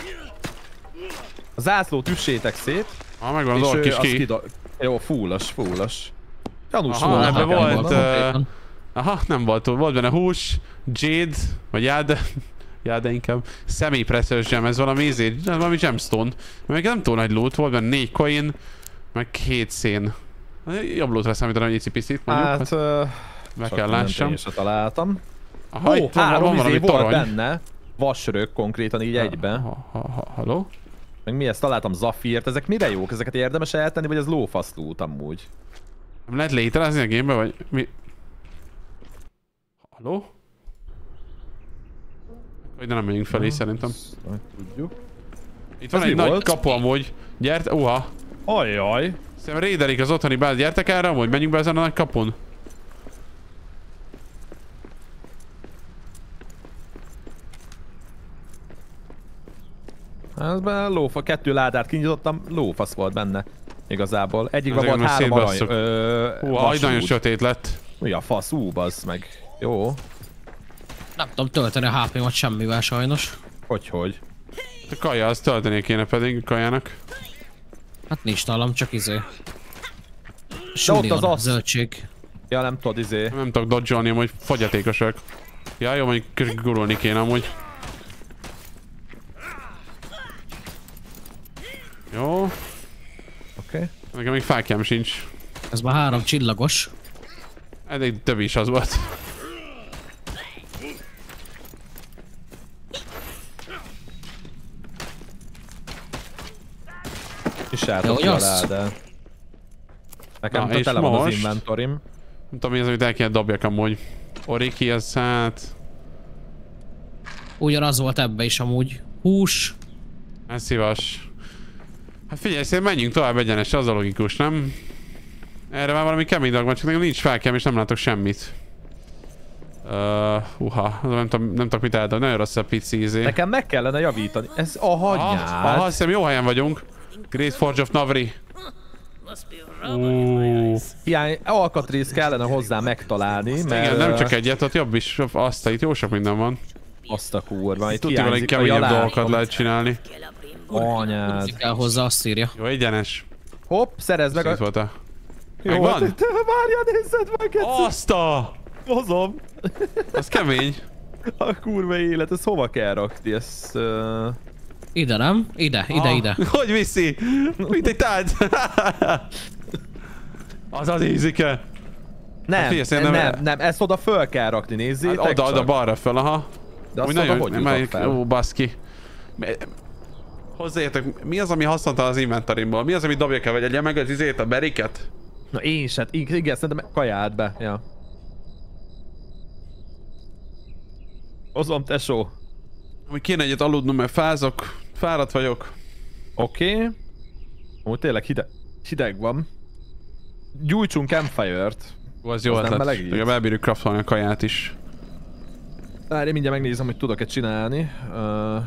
A zászlót üssétek szét. Ha megvan az és ork ő is azt ki. kida... Jó, fullas, fullas. Gyanús Aha, volt. ebben nekem volt, van. ö, Van. Aha, nem volt túl. Volt benne hús, jade, vagy jade, jade inkább. Semi-precious gem, ez valami izé, ez valami gemstone. Még nem túl nagy loot, volt benne négy coin, meg két szén. Jobb lootra számítanom, hogy icipicit mondjuk. Hát, ö, Meg sok kell mindent lássam. én is találtam. Aha, Ó, itt van, három van izé valami volt torony. benne. Vasrög konkrétan így egyben. Ha, ha, ha, halló? Meg mi ezt találtam, zafírt. Ezek mire jók? Ezeket érdemes eltenni, vagy ez lófasz loot amúgy? Nem lehet létrehozni a gamebe, vagy mi? Halló? Hogy nem megyünk felé szerintem. Ezt majd tudjuk. Itt van Ez egy mi nagy volt? kapu amúgy. Gyert, uha. Ajjaj. Szerintem raidelik az otthoni báz. Gyertek erre amúgy, menjünk be ezen a nagy kapun. Ezben lófa, kettő ládát kinyitottam, lófasz volt benne. Igazából. Egyikben Azért volt most három arany. szétbasszuk. Ö, Hú, aj, vasrúd. nagyon sötét lett. Mi a fasz, ú, bazd meg. Jó. Nem tudom tölteni a há pémat semmivel sajnos. Hogyhogy. A kaja, azt tölteni kéne pedig a kajának. Hát nincs nálam, csak izé. De ott Sulion, az az. zöldség. Ja, nem tudod, izé. Nem tudok dodge-olni, amúgy fogyatékosak. Ja, jó, mondjuk gurulni kéne amúgy. Jó. Oké. Okay. Nekem még fákjám sincs. Ez már három csillagos. Eddig több is az volt. És Jó, átadja jó, a az. ládát. Nekem Na, Na, és tele van az most? inventorim. Nem tudom, mi az, amit el kéne dobjak amúgy. Oriki, az hát... Ugyanaz volt ebbe is amúgy. Hús. Ez szívas. Hát figyelj, szerintem menjünk tovább egyenes, az a logikus, nem? Erre már valami kemény dolog van, csak nekem nincs felkem és nem látok semmit. Uh, uha, nem tudom, nem tudok mit eldobni, nagyon rossz a pici izé. Nekem meg kellene javítani. Ez a Aha, hagynyád. aha, azt hiszem jó helyen vagyunk. Great Forge of Navri. Must be a rubber in my eyes. Hiány alkatrész kellene hozzá megtalálni, mert... Igen, nem ö, csak egyet, ott jobb is, azt itt jó sok minden van. Azt a kurva, itt Tudjuk, hogy hiányzik a keményebb jalám. dolgokat lehet csinálni. Anyád. Tudni kell hozzá, azt írja. Jó, egyenes. Hopp, szerezd meg Itt a... volt a... Jó, Megvan? hát, várjál, nézzed meg, ez Azt a... hozom. Az kemény. A kurva élet, ez hova kell rakni? Ez... Uh... Ide nem? Ide, ide, Ah, ide. Hogy viszi? Mint egy tárgy. Az az ízike. Nem, Hát figyelj, szerintem- nem, nem, ezt oda föl kell rakni, nézzétek Hát oda, oda csak. balra fel, aha. De azt Úgy oda nagyon, hogy melyik, jutok fel? ó, baszki. Mi- Hozzáértek, mi az, ami haszontalan az inventorimból? Mi az, ami dobja kell, vagy egyen meg az izét, a beriket? Na én sem, igen, igen, szerintem kajáld be, ja. Hozom, tesó. Hogy kéne egyet aludnom, mert fázok, fáradt vagyok. Oké. Okay. Ó, tényleg hideg, hideg van. Gyújtsunk campfire-t. Ó, az jó Az nem ötlet. melegít? Legalább elbírjuk craftolni a kaját is. Várj, mindjárt megnézem, hogy tudok-e csinálni. Uh...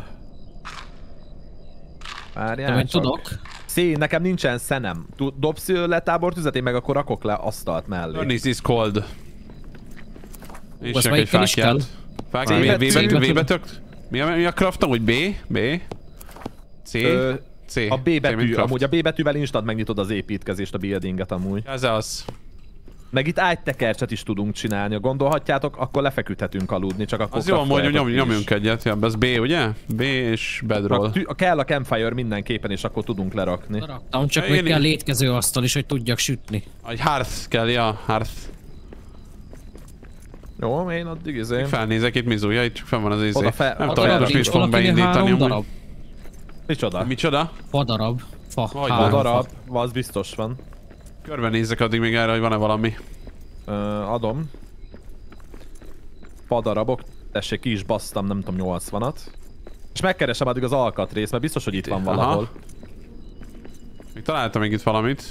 Várjál De hogy csak. tudok. Szén, nekem nincsen szenem. Tud- Dobsz le tábortüzet, én meg akkor rakok le asztalt mellé. Furnace is cold. És azt csak egy melyikkel is kell? fákját. Fák, C V betű. betű, V betű. Mi a, mi a craft amúgy? B? B? C? Ö, C. A B C, mint betű, craft. amúgy a B betűvel instant megnyitod az építkezést, a buildinget amúgy. Ez az. Meg itt ágytekercset is tudunk csinálni, ha gondolhatjátok, akkor lefeküdhetünk aludni, csak akkor Az jó, amúgy, hogy kraftoljátok nyom, ti is. nyomjunk egyet. Ja, ez B, ugye? B és bedroll. Rak- tű- Kell a campfire mindenképpen, és akkor tudunk lerakni. Raktam, csak Én még is. kell létkező asztal is, hogy tudjak sütni. Egy hearth kell, ja, hearth. Jó, én addig izé. Felnézek itt Mizuja, itt csak fenn van az izé. Oda fel- Nem oda tudom, fel- hogy is fogunk valakinél beindítani három amúgy. darab. Micsoda? Micsoda? Fadarab. Fa. Hogy A van? három darab, fa. az biztos van. Körbenézzek addig még erre, hogy van-e valami. Ö, adom. Fadarabok. Tessék, ki is basztam, nem tudom, nyolcvanat. És megkeresem addig az alkatrészt, mert biztos, hogy itt van Aha. valahol. Még találtam még itt valamit.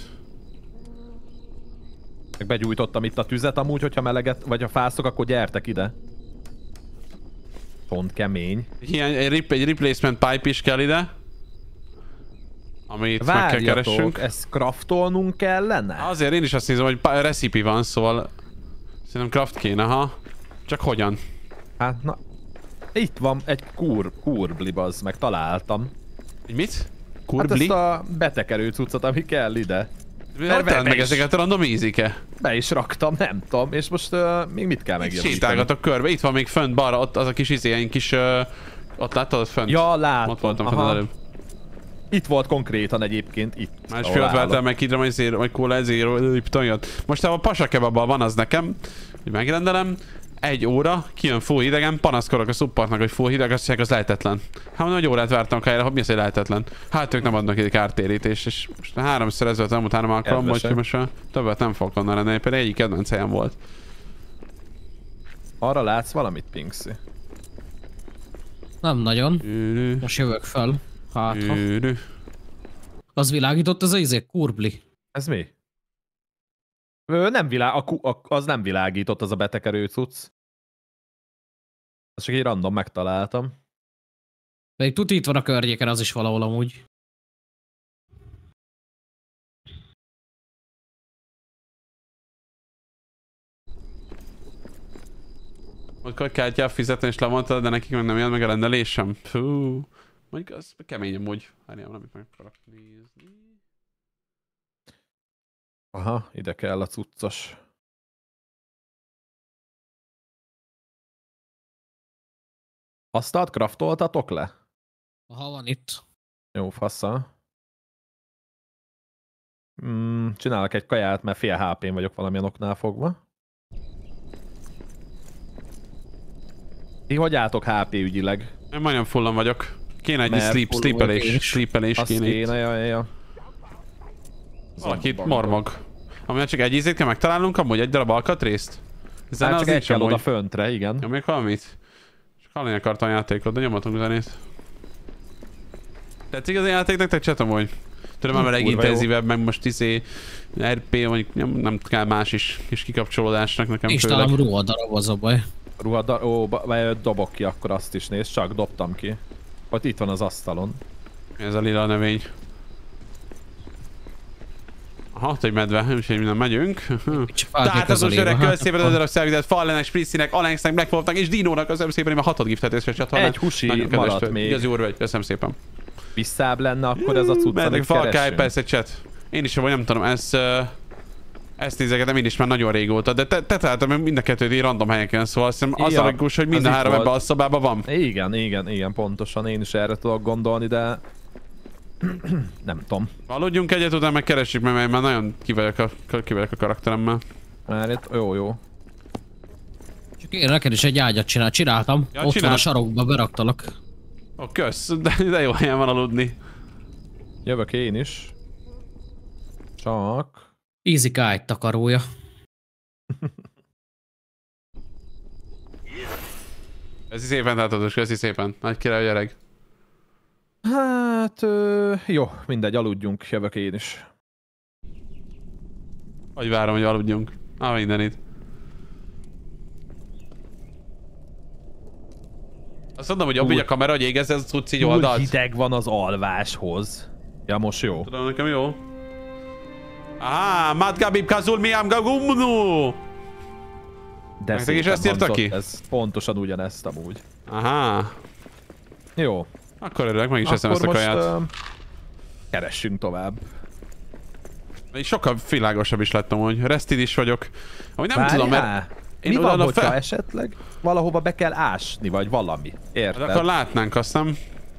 Meg begyújtottam itt a tüzet amúgy, hogyha meleget, vagy ha fászok, akkor gyertek ide. Pont kemény. Ilyen, egy, rip, egy replacement pipe is kell ide. Amit meg kell Várjatok, keressünk. ezt craftolnunk kellene? Azért én is azt nézem, hogy pa- recipe van, szóval szerintem craft kéne, ha. Csak hogyan? Hát na... Itt van egy kur, kurbli, bazd meg, találtam. Egy mit? Hát Kurbli? ezt a betekerő cuccot, ami kell ide. Hogy be- találod be meg is- ezeket a random easy-ke? Be is raktam, nem tudom, és most uh, még mit kell Itt megjavítani? sétálgatok körbe, itt van még fönt balra, ott az a kis izé, ilyen kis... Uh, ott láttad ott fönt? Ja, látom. Ott voltam Aha. fönt előbb. Itt volt konkrétan egyébként, itt. Más ahol fiat állok. vettem meg hidra, majd zéro, vagy kóla ezért, Liptonjat. Most a pasha kebabban van az nekem, hogy megrendelem. Egy óra, kijön full hidegen, panaszkodok a supportnak, hogy full hideg, azt mondják, az lehetetlen. Hát mondom, hogy órát vártam kájára, hogy mi az, hogy lehetetlen. Hát ők nem adnak egy kártérítést, és most háromszor ez volt elmúlt három alkalommal, Kedvesek. úgyhogy most már többet nem fogok onnan lenni, például egyik kedvenc helyem volt. Arra látsz valamit, Pinksy? Nem nagyon. Ürü, Most jövök fel. Hát, ha. ürü. Az világított az a izé, kurbli. Ez mi? Ö, nem világ, a, ku- a, az nem világított, az a betekerő cucc. Azt csak egy random megtaláltam. Pedig tuti itt van a környéken, az is valahol amúgy. Akkor kártyát fizetni és lemondtad, de nekik meg nem jön meg a rendelésem. Fú. Mondjuk az kemény amúgy. Várjál, valamit meg akarok nézni. Aha, ide kell a cuccos. Asztalt craftoltatok le? Ha van itt. Jó, fassa. Mm, csinálok egy kaját, mert fél há pén vagyok valamilyen oknál fogva. Ti hogy álltok há pé ügyileg? Én majdnem fullan vagyok. Kéne egy Mert sleep, full vagyok én sleepelés, is. sleepelés Azt kéne itt. kéne, ja, ja, ja. Valaki itt Zombagok. mormog. Amivel csak egy ízét kell megtalálnunk, amúgy egy darab alkatrészt. Zene Hát az csak egy nincs kell oda amúgy. föntre, igen. Nyomjuk valamit? Csak hallani akartam a játékot, de nyomatunk zenét. Tetszik az a játék nektek, csatom, hogy? Tudom, már a Kurva jó. legintenzívebb, meg most izé er pé, mondjuk nem, nem kell más is kis kikapcsolódásnak nekem És főleg. talán ruha darab az a baj. Ruha, ó, ba- dobok ki, akkor azt is nézd, csak dobtam ki. Ott itt van az asztalon. Ez a lila növény. Aha, ott egy medve, úgyhogy minden megyünk. Csak Tehát az most öreg köszében az a darab szervidet Fallenek, Sprissinek, Alexnek, Blackfoltnak és Dinónak köszönöm szépen, hogy már hatod giftet és a csatornán. Egy husi Nagyon kedves maradt tőled. még. Igazi úr vagy, köszönöm szépen. Visszább lenne, akkor ez a cucc, Mennek amit Falkáj, keresünk. persze chat. Én is vagy nem tudom, ez... Uh, ezt nézegetem én is már nagyon régóta, de te, te találtam mind a kettőt így random helyeken, szóval azt hiszem az Ja, a logikus, hogy mind a az itt három volt. ebben a szobában van. Igen, igen, igen, pontosan. Én is erre tudok gondolni, de... nem tudom. Aludjunk egyet, utána meg keressük, mert én már nagyon ki vagyok a, ki vagyok a karakteremmel. Már itt, jó, jó. Csak én neked is egy ágyat csinál. Csináltam. Ja, Ott van csináld. a sarokba, beraktalak. Ó, kösz, de, de jó helyen van aludni. Jövök én is. Csak... Easy kite takarója. Köszi szépen, tátados, köszi szépen. Nagy király gyerek. Hát... Ö, jó, mindegy, aludjunk, jövök én is. Hogy várom, hogy aludjunk. Á, mindenit. Azt mondom, hogy jobb így a kamera, hogy égezz ez a cucc így Túl oldalt. hideg van az alváshoz. Ja, most jó. Tudom, nekem jó. Aha, Matgabib Kazul Miam Gagumnu! De Nektek is szépen ezt írta hangzott ki? Ez pontosan ugyanezt amúgy. Aha. Jó. Akkor örülök, meg is eszem Akkor ezt a most kaját. ö, keressünk tovább. Még sokkal világosabb is lettem, hogy restid is vagyok. Ahogy nem Várjál, tudom, mert... Mi én van, oda hogyha fel- esetleg valahova be kell ásni, vagy valami? Érted? Hát akkor látnánk, azt nem?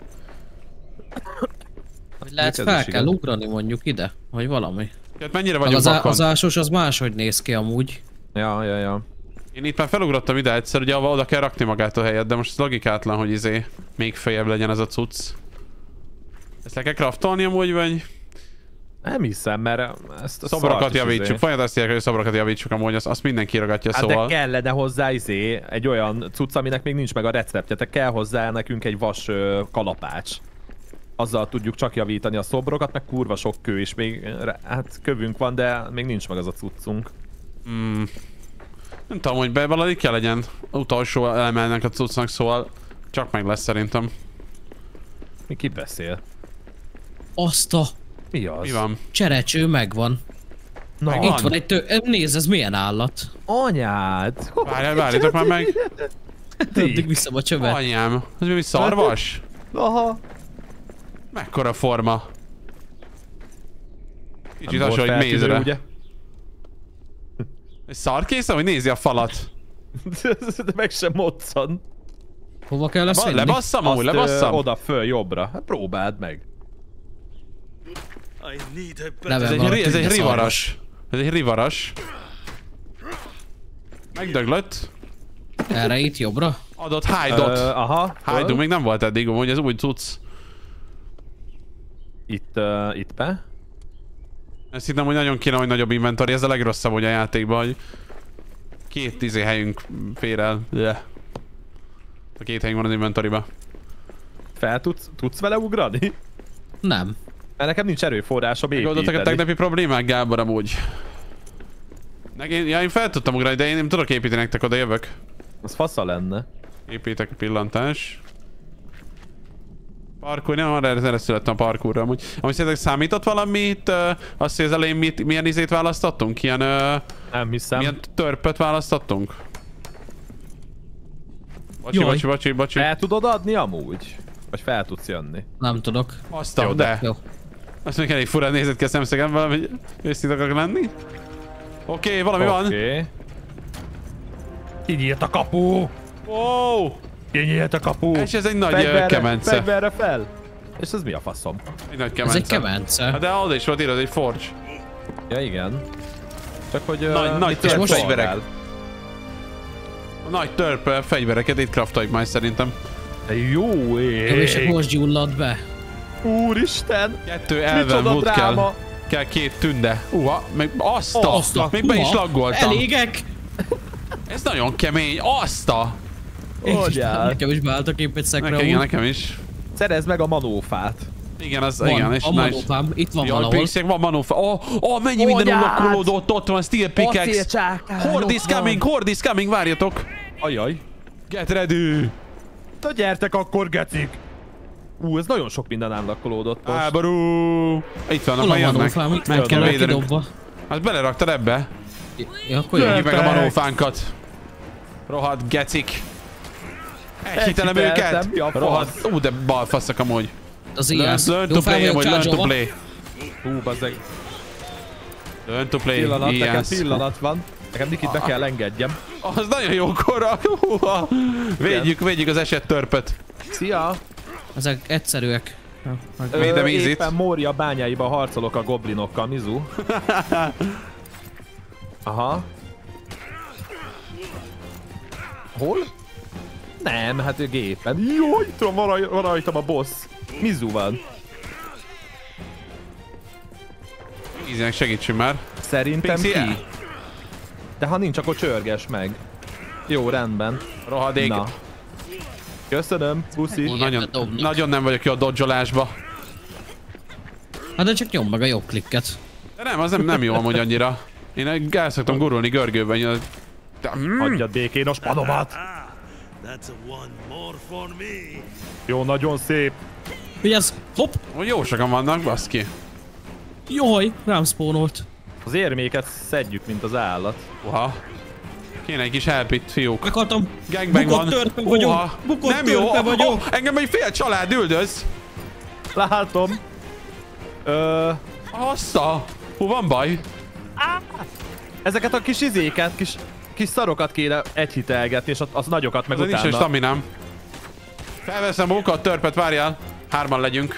Hogy lehet ez fel is kell igaz. ugrani mondjuk ide, vagy valami. Hát mennyire Meg vagyunk az, á- vakon? az ásos az máshogy néz ki amúgy. Ja, ja, ja. Én itt már felugrottam ide egyszer, ugye ahova oda kell rakni magát a helyet, de most ez logikátlan, hogy izé még feljebb legyen ez a cucc. Ezt le kell craftolni amúgy, vagy... Nem hiszem, mert ezt a Szobrokat szart is javítsuk. izé- Folyamatosan azt írják, hogy szobrokat javítsuk amúgy, azt, azt mindenki írogatja, Hát szóval. de kellene hozzá izé, egy olyan cucc, aminek még nincs meg a receptje. Tehát kell hozzá nekünk egy vas ö, kalapács. Azzal tudjuk csak javítani a szobrokat, meg kurva sok kő is. Még, hát kövünk van, de még nincs meg az a cuccunk. Mm. Nem tudom, hogy be valahogy kell legyen utolsó elemelnek a cuccnak, szóval csak meg lesz szerintem. Mi ki beszél? Azt a Mi az? Mi van? cserecső megvan. Na, Itt van egy tő... Nézd, ez milyen állat. anyád! Várj, várjatok már meg. Addig viszem a csövet. Anyám, ez mi szarvas? Aha! Mekkora forma. Kicsit Nem volt hasonlít feltűnő, mézre. ugye? Egy szarkészem, hogy nézi a falat? De meg sem moccan. Hova kell ezt Ba, vinni? lebasszam amúgy, Azt, ö, lebasszam? oda, föl, jobbra. Hát próbáld meg. I need a Neve Ez egy, van, ri- ez egy tűnne rivaras. Ez egy rivaras. Megdöglött. Erre itt jobbra? Adott hide-ot. Ö, aha. Hide föl. még nem volt eddig, hogy ez új cucc. Itt, uh, itt be. Ezt hittem, hogy nagyon kéne, hogy nagyobb inventory. Ez a legrosszabb, hogy a játékban, hogy két izé helyünk fér el. Yeah. A két helyünk van az inventoryba. Fel tudsz, tudsz vele ugrani? Nem. Mert nekem nincs erőforrásom Megoldottak a építeni. tegnapi problémák, Gábor, amúgy. Nekem, ja, én fel tudtam ugrani, de én nem tudok építeni, nektek oda jövök. Az fasza lenne. Építek a pillantás. Parkour, nem arra erre születtem a parkourra amúgy. Amúgy szerintek számított valamit? Uh, azt, hogy az elején mit, milyen izét választottunk? Ilyen, uh, Nem hiszem. milyen törpöt választottunk? Bocsi, Jaj. bocsi, bocsi, bocsi. Fel tudod adni amúgy? Vagy fel tudsz jönni? Nem tudok. Azt a, Jó, de. Jó. Azt még elég furán nézett ki a szemszögem, valami őszintén akarok lenni. Oké, okay, valami van. Oké. Kinyílt a kapu! Wow! Kinyílt a kapu! És ez egy nagy ö, Fegyverre, kemence. fegyverre fel! És ez mi a faszom? Egy nagy Ez kemence. egy kemence. Hát de oda is volt írva, ez egy forge. Ja igen. Csak hogy... Nagy- uh, nagy mit törp szolgál? fegyverek. A nagy törp ö, fegyvereket itt craftoljuk majd szerintem. Jó Jó, és ég! most gyulladt be. Úristen! Kettő Micsoda elven wood kell. dráma! Kell két tünde. Uha, meg azt a, Azt a- még be is uha, laggoltam. Elégek? Ez nagyon kemény, azt a. Hogyan? Nekem is beállt a kép egy szekre. Nekem, igen, amúgy. nekem is. Szerezd meg a manófát. Igen, az, Van, igen, és a nice. manófám, itt van Jaj, valahol. Pixek, van manófa. Oh, oh, mennyi minden Anyád! unlockolódott, ott van, steel pickaxe. Acélcsákány, Horde is ott van. coming, horde is coming, várjatok. Ajaj. Get ready. Na gyertek akkor, gecik! Ú, ez nagyon sok minden unlockolódott most. Háború. Itt vannak, Hol már a jönnek. manófám? Itt Meg van, kell van védenünk. kidobva. Hát beleraktad ebbe. Ja, akkor jó. Vegyük meg a Gyertek! manófánkat. Rohadt gecik. Elhitelem Elhiteltem, őket. mi a fasz? Rohadt. Ú, de balfaszak amúgy. Az Learn, ilyen. learn Jó, to fel play, vagyok vagy learn to charge-olva. play. Hú, bazzeg. Learn to play, Pillanat, nekem yes. pillanat van. Nekem Nikit be kell engedjem. Az nagyon jó kora. Húha. Védjük, védjük az esett törpöt. Szia! Ezek egyszerűek. Ö, Védem ízit. éppen Mória bányáiban harcolok a goblinokkal, Mizu. Aha. Hol? Nem, hát ő gépen. Jó, itt van, van, raj- van rajtam a boss. Mizu van. Ízenek, segítsünk már. Szerintem Pixie, ki? De ha nincs, akkor csörges meg. Jó, rendben. Rohadék. Na. Köszönöm, puszi. Ú, nagyon, dobnak. nagyon nem vagyok jó a dodge-olásba. Hát de csak nyom meg a jobb klikket. De nem, az nem, nem jó amúgy annyira. Én el szoktam gurulni görgőben. hogy a- De, mm, Hagyjad békén a spanomat. Ah, that's one more for me. Jó, nagyon szép. Vigyázz! Hopp! hogy jó sokan vannak, baszki. Jaj! Rám spawnolt. Az érméket szedjük, mint az állat. Uha. Kéne egy kis help itt, fiúk. Meghaltam. Gangbang Bukott van. törpe vagyok. Uha. Bukott Nem jó. törpe vagyok. Oh, engem egy fél család üldöz. Látom. Ö, Assza. Hú, van baj. ezeket a kis izéket, kis, kis szarokat kéne egyhitelgetni, és az, az nagyokat meg Ez nincs egy utána. staminám. Felveszem a bukat, törpet, várjál. Hárman legyünk.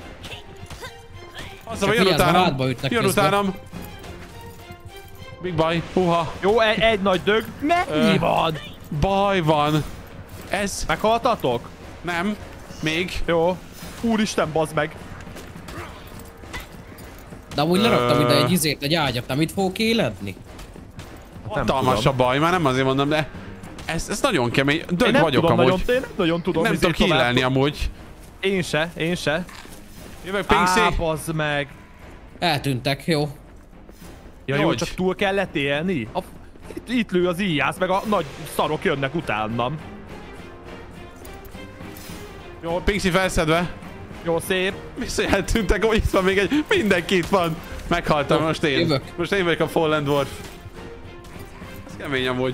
Azzal, Csak jön vigyázz, a utánam. hátba ütnek Jön közben. utánam. Big baj. Húha. Jó, egy, egy nagy dög. Mennyi Ö. van? Baj van. Ez... Meghaltatok? Nem. Még. Jó. Úristen, bazd meg. De amúgy leraktam Ö. ide egy izét, egy ágyat, nem itt fogok éledni? Hatalmas a baj, már nem azért mondom, de ez, ez nagyon kemény. Én Dög nem vagyok tudom amúgy. nagyon, én nem nagyon tudom. Nem izét tudok tovább- killelni amúgy. Én se, én se. Jövök, Pinksy. Á, bazd meg. Eltűntek, jó. Ja, jó, Hogy? csak túl kellett élni? A... Itt, itt lő az íjász, meg a nagy szarok jönnek utánam. Jó, Pinksy felszedve. Jó, szép. Vissza eltűntek, hogy itt van még egy, mindenki itt van. Meghaltam, Jó, most én. jövök. Most én vagyok a Fallen Dwarf. Ez kemény amúgy.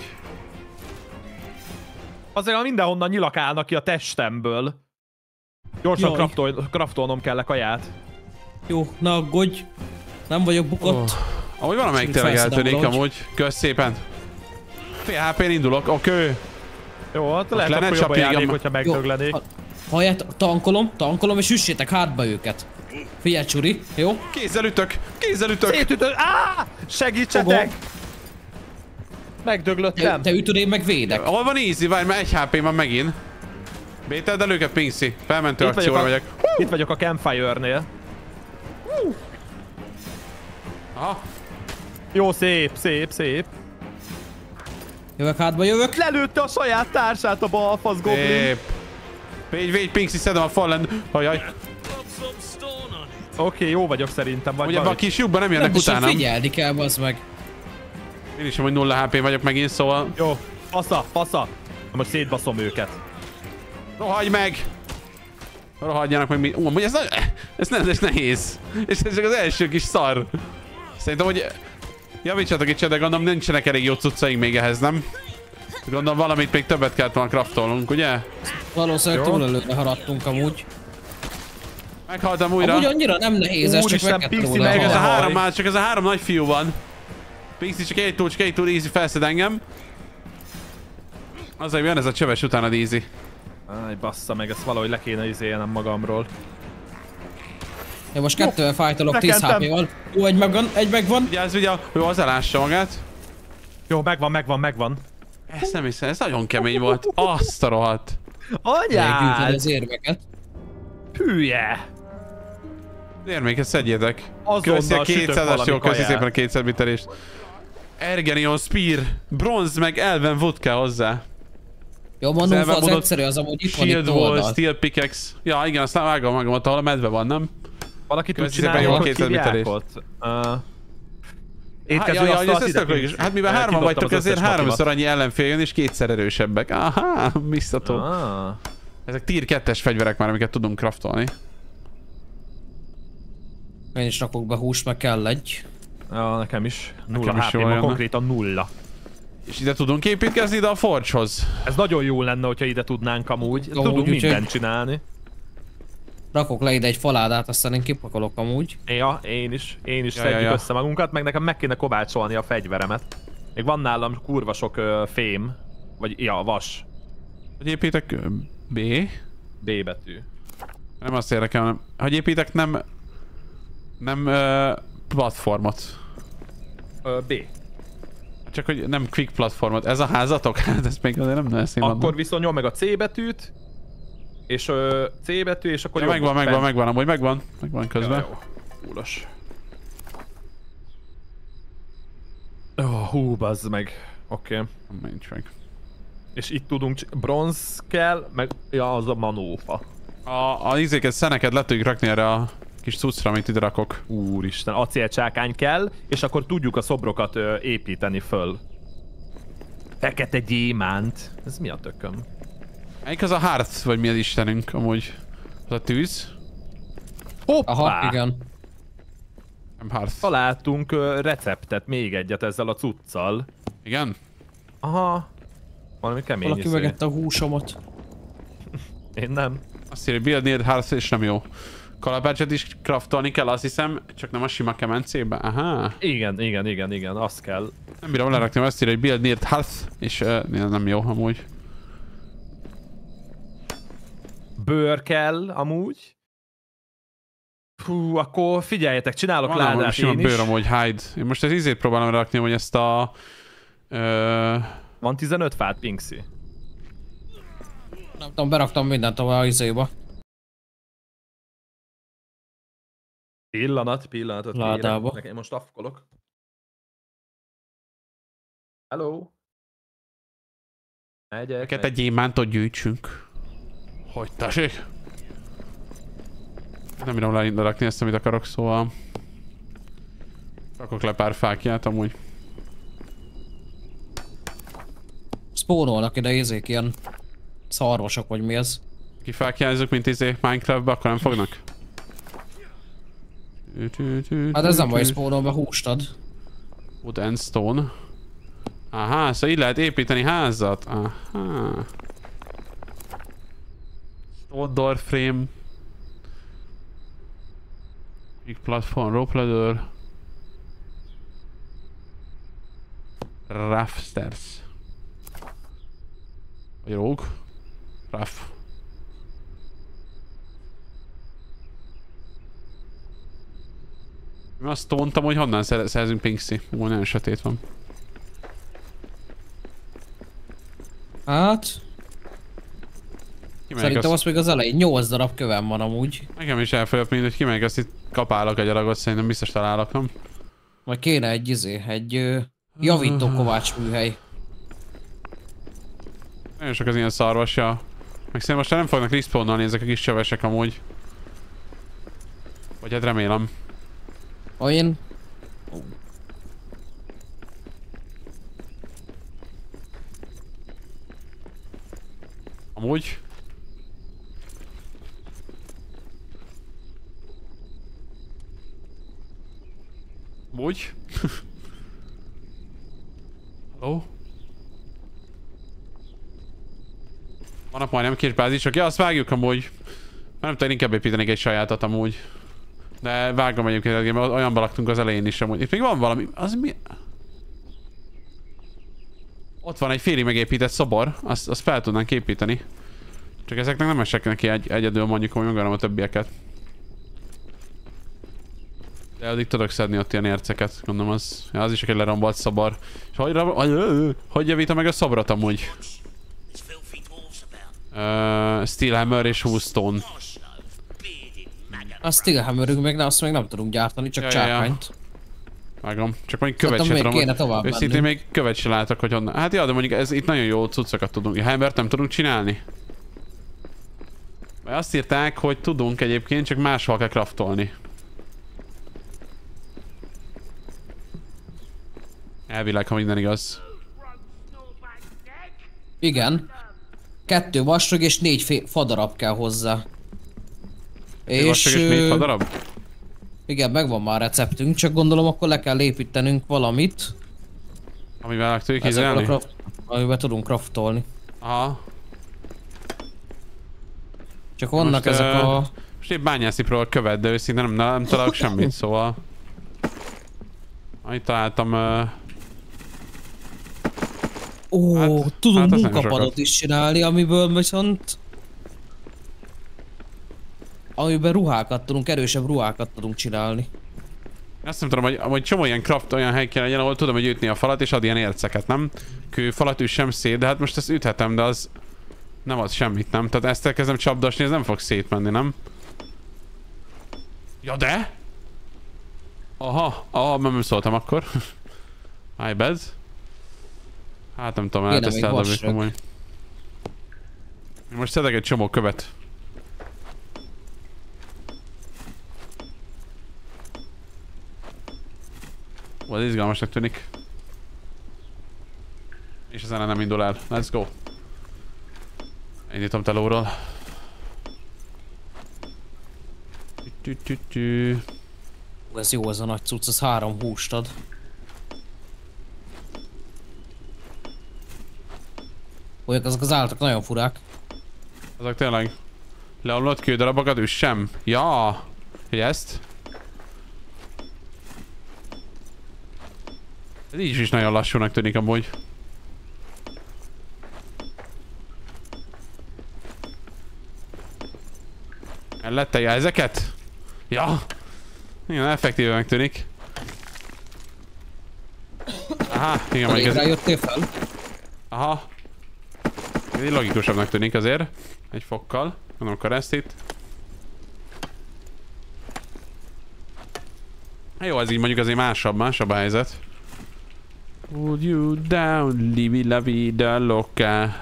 Azért mindenhonnan nyilak állnak ki a testemből. Gyorsan Jaj. kraftol, kraftolnom kell a kaját. Jó, ne aggódj. Nem vagyok bukott. Oh. Ahogy valamelyik Kicsit tényleg felszedem eltűnik valahogy. amúgy. Kösz szépen. Fél há pén indulok, a kő. Jó, hát lehet, le ne akkor jobban csapjék, járnék, am- hogyha Jó, megdöglenék. ha- Halljátok, tankolom, tankolom és üssétek hátba őket. Figyelj, Csuri, jó? Kézzel ütök, kézzel ütök. Szétütő! Á! Segítsetek! Fogom. Te, Megdöglöttem. te ütöd, én meg védek. Hol van Easy? Várj, már egy há pé van megint. Bételd el őket, Pinksy. Felmentő Itt vagyok, akcióra a, vagyok. itt vagyok a Campfire-nél. Aha. Jó, szép, szép, szép. Jövök hátba, jövök. Lelőtte a saját társát a balfasz goblin. Szép. Végy, végy, Pinksy, szedem a Fallen. Ajaj. Rub some stone on it. Oké, okay, jó vagyok szerintem. Vagy Ugye a vagy. kis lyukban nem jönnek Rendesen utánam. figyelni kell, bazd meg. Én is amúgy nulla há pé vagyok megint, szóval... Jó, fasza, fasza. Na most szétbaszom őket. Rohadj meg! Rohadjanak meg mi... Ó, amúgy ez, nagy... ez, ne... ez nehéz. És ez csak az első kis szar. Szerintem, hogy... Javítsatok itt, de gondolom nincsenek elég jó cuccaink még ehhez, nem? Gondolom valamit még többet kellett volna craftolnunk, ugye? Valószínűleg Jó. túlelőre haradtunk amúgy. Meghaltam újra. Amúgy annyira nem nehéz, ez csak Úristen, meg kell Pixi tanulni. meg Meg ez a Haj. három már, csak ez a három nagy fiú van. Pixi csak egy túl, csak egy túl, Easy felszed engem. Azért jön ez a csöves utánad, Easy. Áj, bassza meg, ezt valahogy le kéne izélnem magamról. Én most kettővel fájtolok, tíz lekentem. há pé van. Jó, egy megvan, egy megvan. Vigyázz, vigyázz, hogy az elássa magát. Jó, megvan, megvan, megvan. Ez nem hiszem, ez nagyon kemény volt. Azt a rohadt. Gyűjtöd Anyád! az érveket. Hülye! Érméket szedjétek. Azonnal Köszi a sütök kétszázas, valami jó, köszi kaját. szépen a kétszáz biterést. Ergenion Spear, bronz meg Elven Wood kell hozzá. Jó, mondom, elven az mondott egyszerű, az amúgy itt van Shield itt Wall, oldalt. Steel Pickaxe. Ja igen, aztán vágom magamat, ahol a medve van, nem? Valaki tud Köszi szépen, csinálni, jó, hogy kétszáz hívják biterést. ott? Uh, Hát, étkező ja, ja, asztalt ez ide tök logikus. kincs. Hát mivel hárman Kidobtam vagytok, az ezért összes háromszor makimat. annyi ellenfél jön és kétszer erősebbek. Aha, biztató. Ah. Ezek tier kettes fegyverek már, amiket tudunk craftolni. Én is rakok be húst, meg kell egy. Ja, nekem is. Nulla Nekem is há pé, jól ma jönne. konkrétan nulla. És ide tudunk építkezni ide a Forge-hoz. Ez nagyon jó lenne, hogyha ide tudnánk amúgy. Amúgy, Tudunk úgyhogy- mindent csinálni. Rakok le ide egy faládát, aztán én kipakolok amúgy. Ja, én is. Én is Ja, szedjük ja, ja. össze magunkat, meg nekem meg kéne kovácsolni a fegyveremet. Még van nálam kurva sok ö, fém. Vagy, ja, vas. Hogy építek ö, B? B betű. Nem azt érdekel, hanem... Hogy építek nem... Nem ö, platformot. Ö, B. Csak hogy nem quick platformot. Ez a házatok? Hát ez még azért nem nagyon szín Akkor viszont nyom meg a C betűt. És ö, C betű, és akkor Ja, jobbos megvan, megvan, fent. megvan, amúgy megvan. Megvan közben. Ja, jó. Húlos. Oh, hú, bazd meg. Oké. Okay. Nincs meg. És itt tudunk, c- bronz kell, meg ja, az a manófa. A, a izéket, szeneket le tudjuk rakni erre a kis cuccra, amit ide rakok. Úristen, acélcsákány kell, és akkor tudjuk a szobrokat ö, építeni föl. Fekete gyémánt. Ez mi a tököm? Melyik az a Hearth, vagy mi az istenünk amúgy? Az a tűz? Hoppá! Aha, igen. Nem Hearth. Találtunk ö, receptet, még egyet ezzel a cuccal. Igen? Aha. Valami kemény Valaki izé. megette a húsomat. Én nem. Azt írja, hogy build near Hearth, és nem jó. Kalapácsot is craftolni kell, azt hiszem, csak nem a sima kemencébe. Aha. Igen, igen, igen, igen, azt kell. Nem bírom lerakni, azt írja, hogy build near Hearth, és uh, nem jó amúgy. Bőr kell, amúgy. Hú, akkor figyeljetek, csinálok Van amúgy ládát sima én bőr is. amúgy, hide. Én most az izét próbálom rakni, hogy ezt a... Ö, Van tizenöt fát, Pinksy? Nem tudom, beraktam mindent a izéba. Pillanat, pillanatot Ládába. kérek. Nekem most afkolok. Hello. Megyek, Eket megy. egy gyémántot gyűjtsünk. Hogy tessék? Nem bírom lerakni ezt, amit akarok, szóval... Rakok le pár fákját amúgy. Spawnolnak ide izék ilyen szarvasok, vagy mi ez? Kifákjázzuk, mint izé Minecraftba, akkor nem fognak? Hát ez nem vagy spawnol, mert húst ad. Wood and stone. Aha, szóval így lehet építeni házat. Aha. Stone door frame. Big platform, rope ladder. Rafters. Vagy róg? Raff. Mi azt tontam, hogy honnan szer szerzünk Pinksy. Úgy nagyon sötét van. Hát... Kimegyek Szerintem azt... azt még az elején nyolc darab kövem van amúgy. Nekem is elfogyott mind, hogy kimegyek azt itt kapálok egy aragot, szerintem biztos találok, nem? Vagy kéne egy izé, egy ö, javító kovács műhely. Nagyon sok az ilyen szarvasja. Meg szerintem most nem fognak respawnolni ezek a kis csövesek amúgy. Vagy hát remélem. Olyan... Amúgy. Amúgy. Hello? Vannak majdnem kis bázisok. Ja, azt vágjuk amúgy. Mert nem tudom, inkább építenék egy sajátot amúgy. De vágom egyébként, mert olyanban laktunk az elején is amúgy. Itt még van valami. Az mi? Ott van egy félig megépített szobor. Azt, azt fel tudnánk építeni. Csak ezeknek nem esek neki egy, egyedül mondjuk, hogy megarom a többieket. De addig tudok szedni ott ilyen érceket. Gondolom az, ja, az is csak egy lerombolt szobor. És hogy, hogy, hogy javít meg a szobrot amúgy? Uh, Steelhammer és Woolstone. A Steelhammerünk meg ne, azt még nem tudunk gyártani, csak Ja, ja, ja. csákányt. Vágom. Csak mondjuk követ Szerintem sem még kéne tudom. tovább Őszintén menni. még követ sem látok, hogy honnan. Hát ja, de mondjuk ez itt nagyon jó cuccokat tudunk. Hammert nem tudunk csinálni. Vagy azt írták, hogy tudunk egyébként, csak máshol kell craftolni. Elvileg, ha minden igaz. Igen. Kettő vaströg és négy fé- fadarab kell hozzá. És, és négy ö, fadarab? igen, megvan már receptünk, csak gondolom akkor le kell építenünk valamit. Amivel tudjuk Ezekből a izélni? craft, amivel tudunk craftolni. Aha. Csak vannak Most, ezek ö, a... Most épp bányászni próbálok követ, de őszintén nem, nem találok semmit, szóval... Itt találtam... Uh... Ó, hát- tudunk hát az nem munkapadot sokat. is csinálni, amiből viszont... Amiben ruhákat tudunk, erősebb ruhákat tudunk csinálni. Azt nem tudom, hogy, hogy csomó ilyen craft olyan hely kell legyen, ahol tudom, hogy ütni a falat és ad ilyen érceket, nem? Kőfalat üssem szét, de hát most ezt üthetem, de az... Nem ad semmit, nem? Tehát ezt elkezdem csapdasni, ez nem fog szétmenni, nem? Ja de? Aha, aha, nem szóltam akkor. My bad. Hát nem tudom, lehet Kéne ezt még eldobni vasrög. komoly. Most szedek egy csomó követ. Ó, ez izgalmasnak tűnik. És a zene nem indul el. Let's go. Indítom telóról. Tü -tü -tü. Ó, ez jó, ez a nagy cucc, ez három húst ad. Olyak azok az állatok nagyon furák. Azok tényleg leomlott kődarabokat üssem. Ja, hogy ezt? Ez így is nagyon lassúnak tűnik amúgy. Elletteje ezeket? Ja! Igen, effektíve megtűnik. Aha, igen, mondjuk Elég ez... rájöttél fel? Aha. Ez így logikusabbnak tűnik azért. Egy fokkal. Mondom, akkor ezt itt. Jó, ez így mondjuk azért másabb, másabb a helyzet. Would you down, livi la vida loca.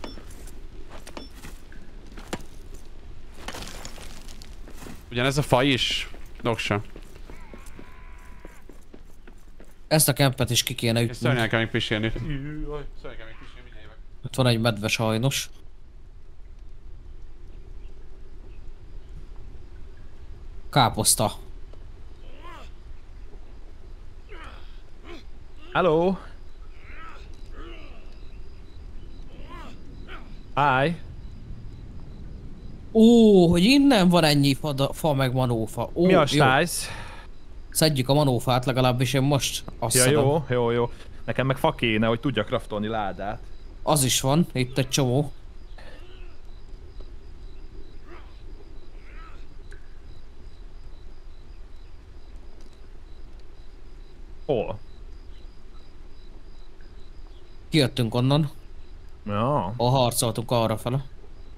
Ugyanez a faj is? Doksa. Ezt a kempet is ki kéne És ütni. szörnyel kell még pisélni. Jaj, szörnyel kell még pisélni, minden évek. Ott van egy medve sajnos. Káposzta. Hello. Hi. Ó, hogy innen van ennyi fa, fa meg manófa. Ó, Mi a jó. stájsz? Szedjük a manófát, legalábbis én most azt Ja, szedem. jó, jó, jó. Nekem meg fa kéne, hogy tudjak craftolni ládát. Az is van, itt egy csomó. Hol? Kijöttünk onnan, Ja. ahol harcoltunk arra fele.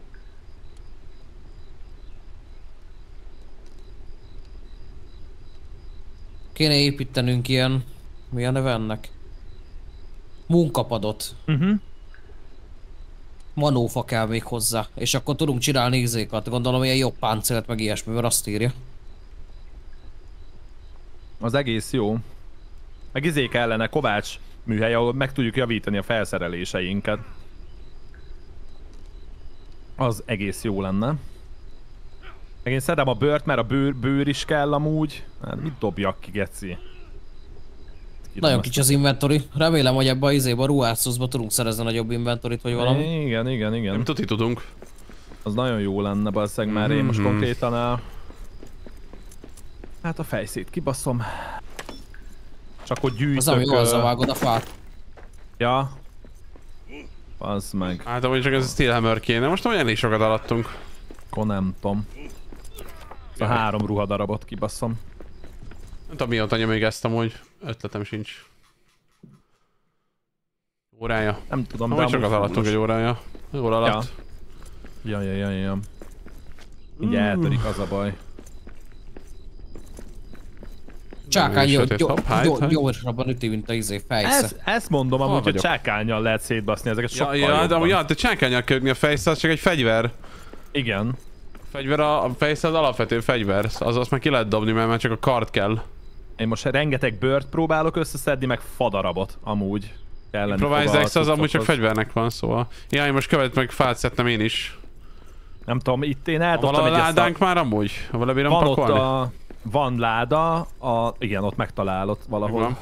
Kéne építenünk ilyen... Mi a neve ennek? Munkapadot. Uh-huh. Manófa kell még hozzá. És akkor tudunk csinálni izékat. Gondolom ilyen jobb páncélt meg ilyesmi, mert azt írja. Az egész jó. Meg izé kellene Kovács műhely, ahol meg tudjuk javítani a felszereléseinket. Az egész jó lenne. Meg én szedem a bőrt, mert a bőr, bőr is kell amúgy. Hát mit dobjak ki, geci? Nagyon kicsi az inventory. Remélem, hogy ebbe a izébe a ruhászózba tudunk szerezni nagyobb inventoryt, vagy valami. Igen, igen, igen. Nem tuti tudunk. Az nagyon jó lenne, basszeg, mert én most Mhm. konkrétan a... Hát a fejszét kibaszom. Csak hogy gyűjtök... Az, ami azzal ö, vágod a fát. Ja. Bazd meg. Hát amúgy csak ez a Steelhammer kéne. Most olyan elég sokat alattunk. Akkor nem tudom. A három ruhadarabot kibaszom. Nem tudom mióta még ezt amúgy. Ötletem sincs. Órája. Nem tudom, Amúgy de sokat amúgy alattunk egy órája. Óra alatt. Ja, ja, ja, ja. Mindjárt eltörik, az a baj. Csákány jó, sötét jó, nap, hát, jó, hát. gyorsabban üti, mint a izé fejsze. Ezt, ezt mondom amúgy, hogy vagyok? csákánnyal lehet szétbaszni ezeket Ja, sokkal ja, de jobban. amúgy ja, de csákányal kell ütni a fejsze, az csak egy fegyver. Igen. A fegyver a, a fejsze az alapvető fegyver. Az azt már ki lehet dobni, mert már csak a kard kell. Én most rengeteg bőrt próbálok összeszedni, meg fadarabot amúgy. Kellene Improvize X az amúgy csak cuccokhoz. fegyvernek van, szóval. Ja, én most követ meg fát szedtem én is. Nem tudom, itt én Van eldobtam a egy ezt a... ládánk már amúgy? Ha vele bírom Van ott pakolni? a... Van láda, a... Igen, ott megtalálod valahol. Megvan.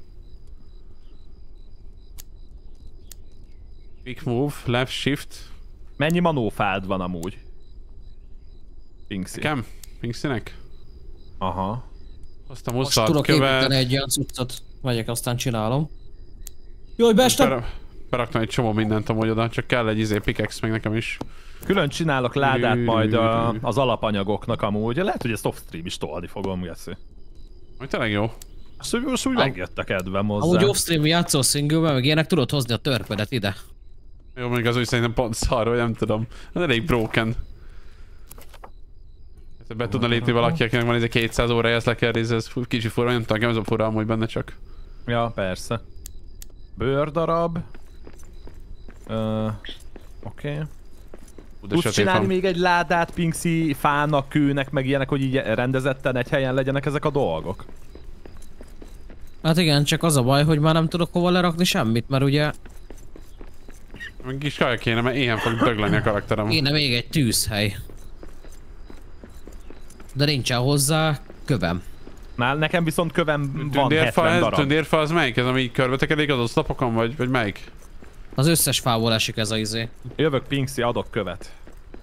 Quick move, left shift. Mennyi manófád van amúgy? Pinksy. Nekem? Pinksy-nek? Aha. Hoztam Most huszonhat tudok építeni követ. egy ilyen cuccot. Megyek, aztán csinálom. Jaj, beestem! Ber- Beraktam egy csomó mindent amúgy oda, csak kell egy izé pickaxe meg nekem is. Külön csinálok ládát majd a, az alapanyagoknak amúgy. Lehet, hogy ezt off-stream is tolni fogom, Geszi. Hogy tényleg jó. Azt úgy, most úgy Am- megjött a kedvem hozzá. Amúgy off-stream játszol singleben, meg ilyenek tudod hozni a törpedet ide. Jó, mondjuk az úgy szerintem pont szar, vagy nem tudom. Ez elég broken. Ezt be tudna lépni valaki, akinek van ez egy kétszáz órája, ezt le kell nézni, ez fu- kicsi fura, nem tudom, nem az a fura amúgy benne csak. Ja, persze. Bőrdarab. Ö, Oké. Okay. Hú, de Tudsz sötét csinálni van. még egy ládát, Pinksy, fának, kőnek, meg ilyenek, hogy így rendezetten egy helyen legyenek ezek a dolgok? Hát igen, csak az a baj, hogy már nem tudok hova lerakni semmit, mert ugye Meg kis kaja kéne, mert éhen fog dögleni a karakterem. kéne még egy tűzhely. De nincsen hozzá kövem. Már nekem viszont kövem van Tündérfa, hetven ez, darab. tündérfa az melyik? Ez ami így körbetekedik az oszlopokon, vagy, vagy melyik? Az összes fából esik ez a izé. Jövök, Pinksy, adok követ.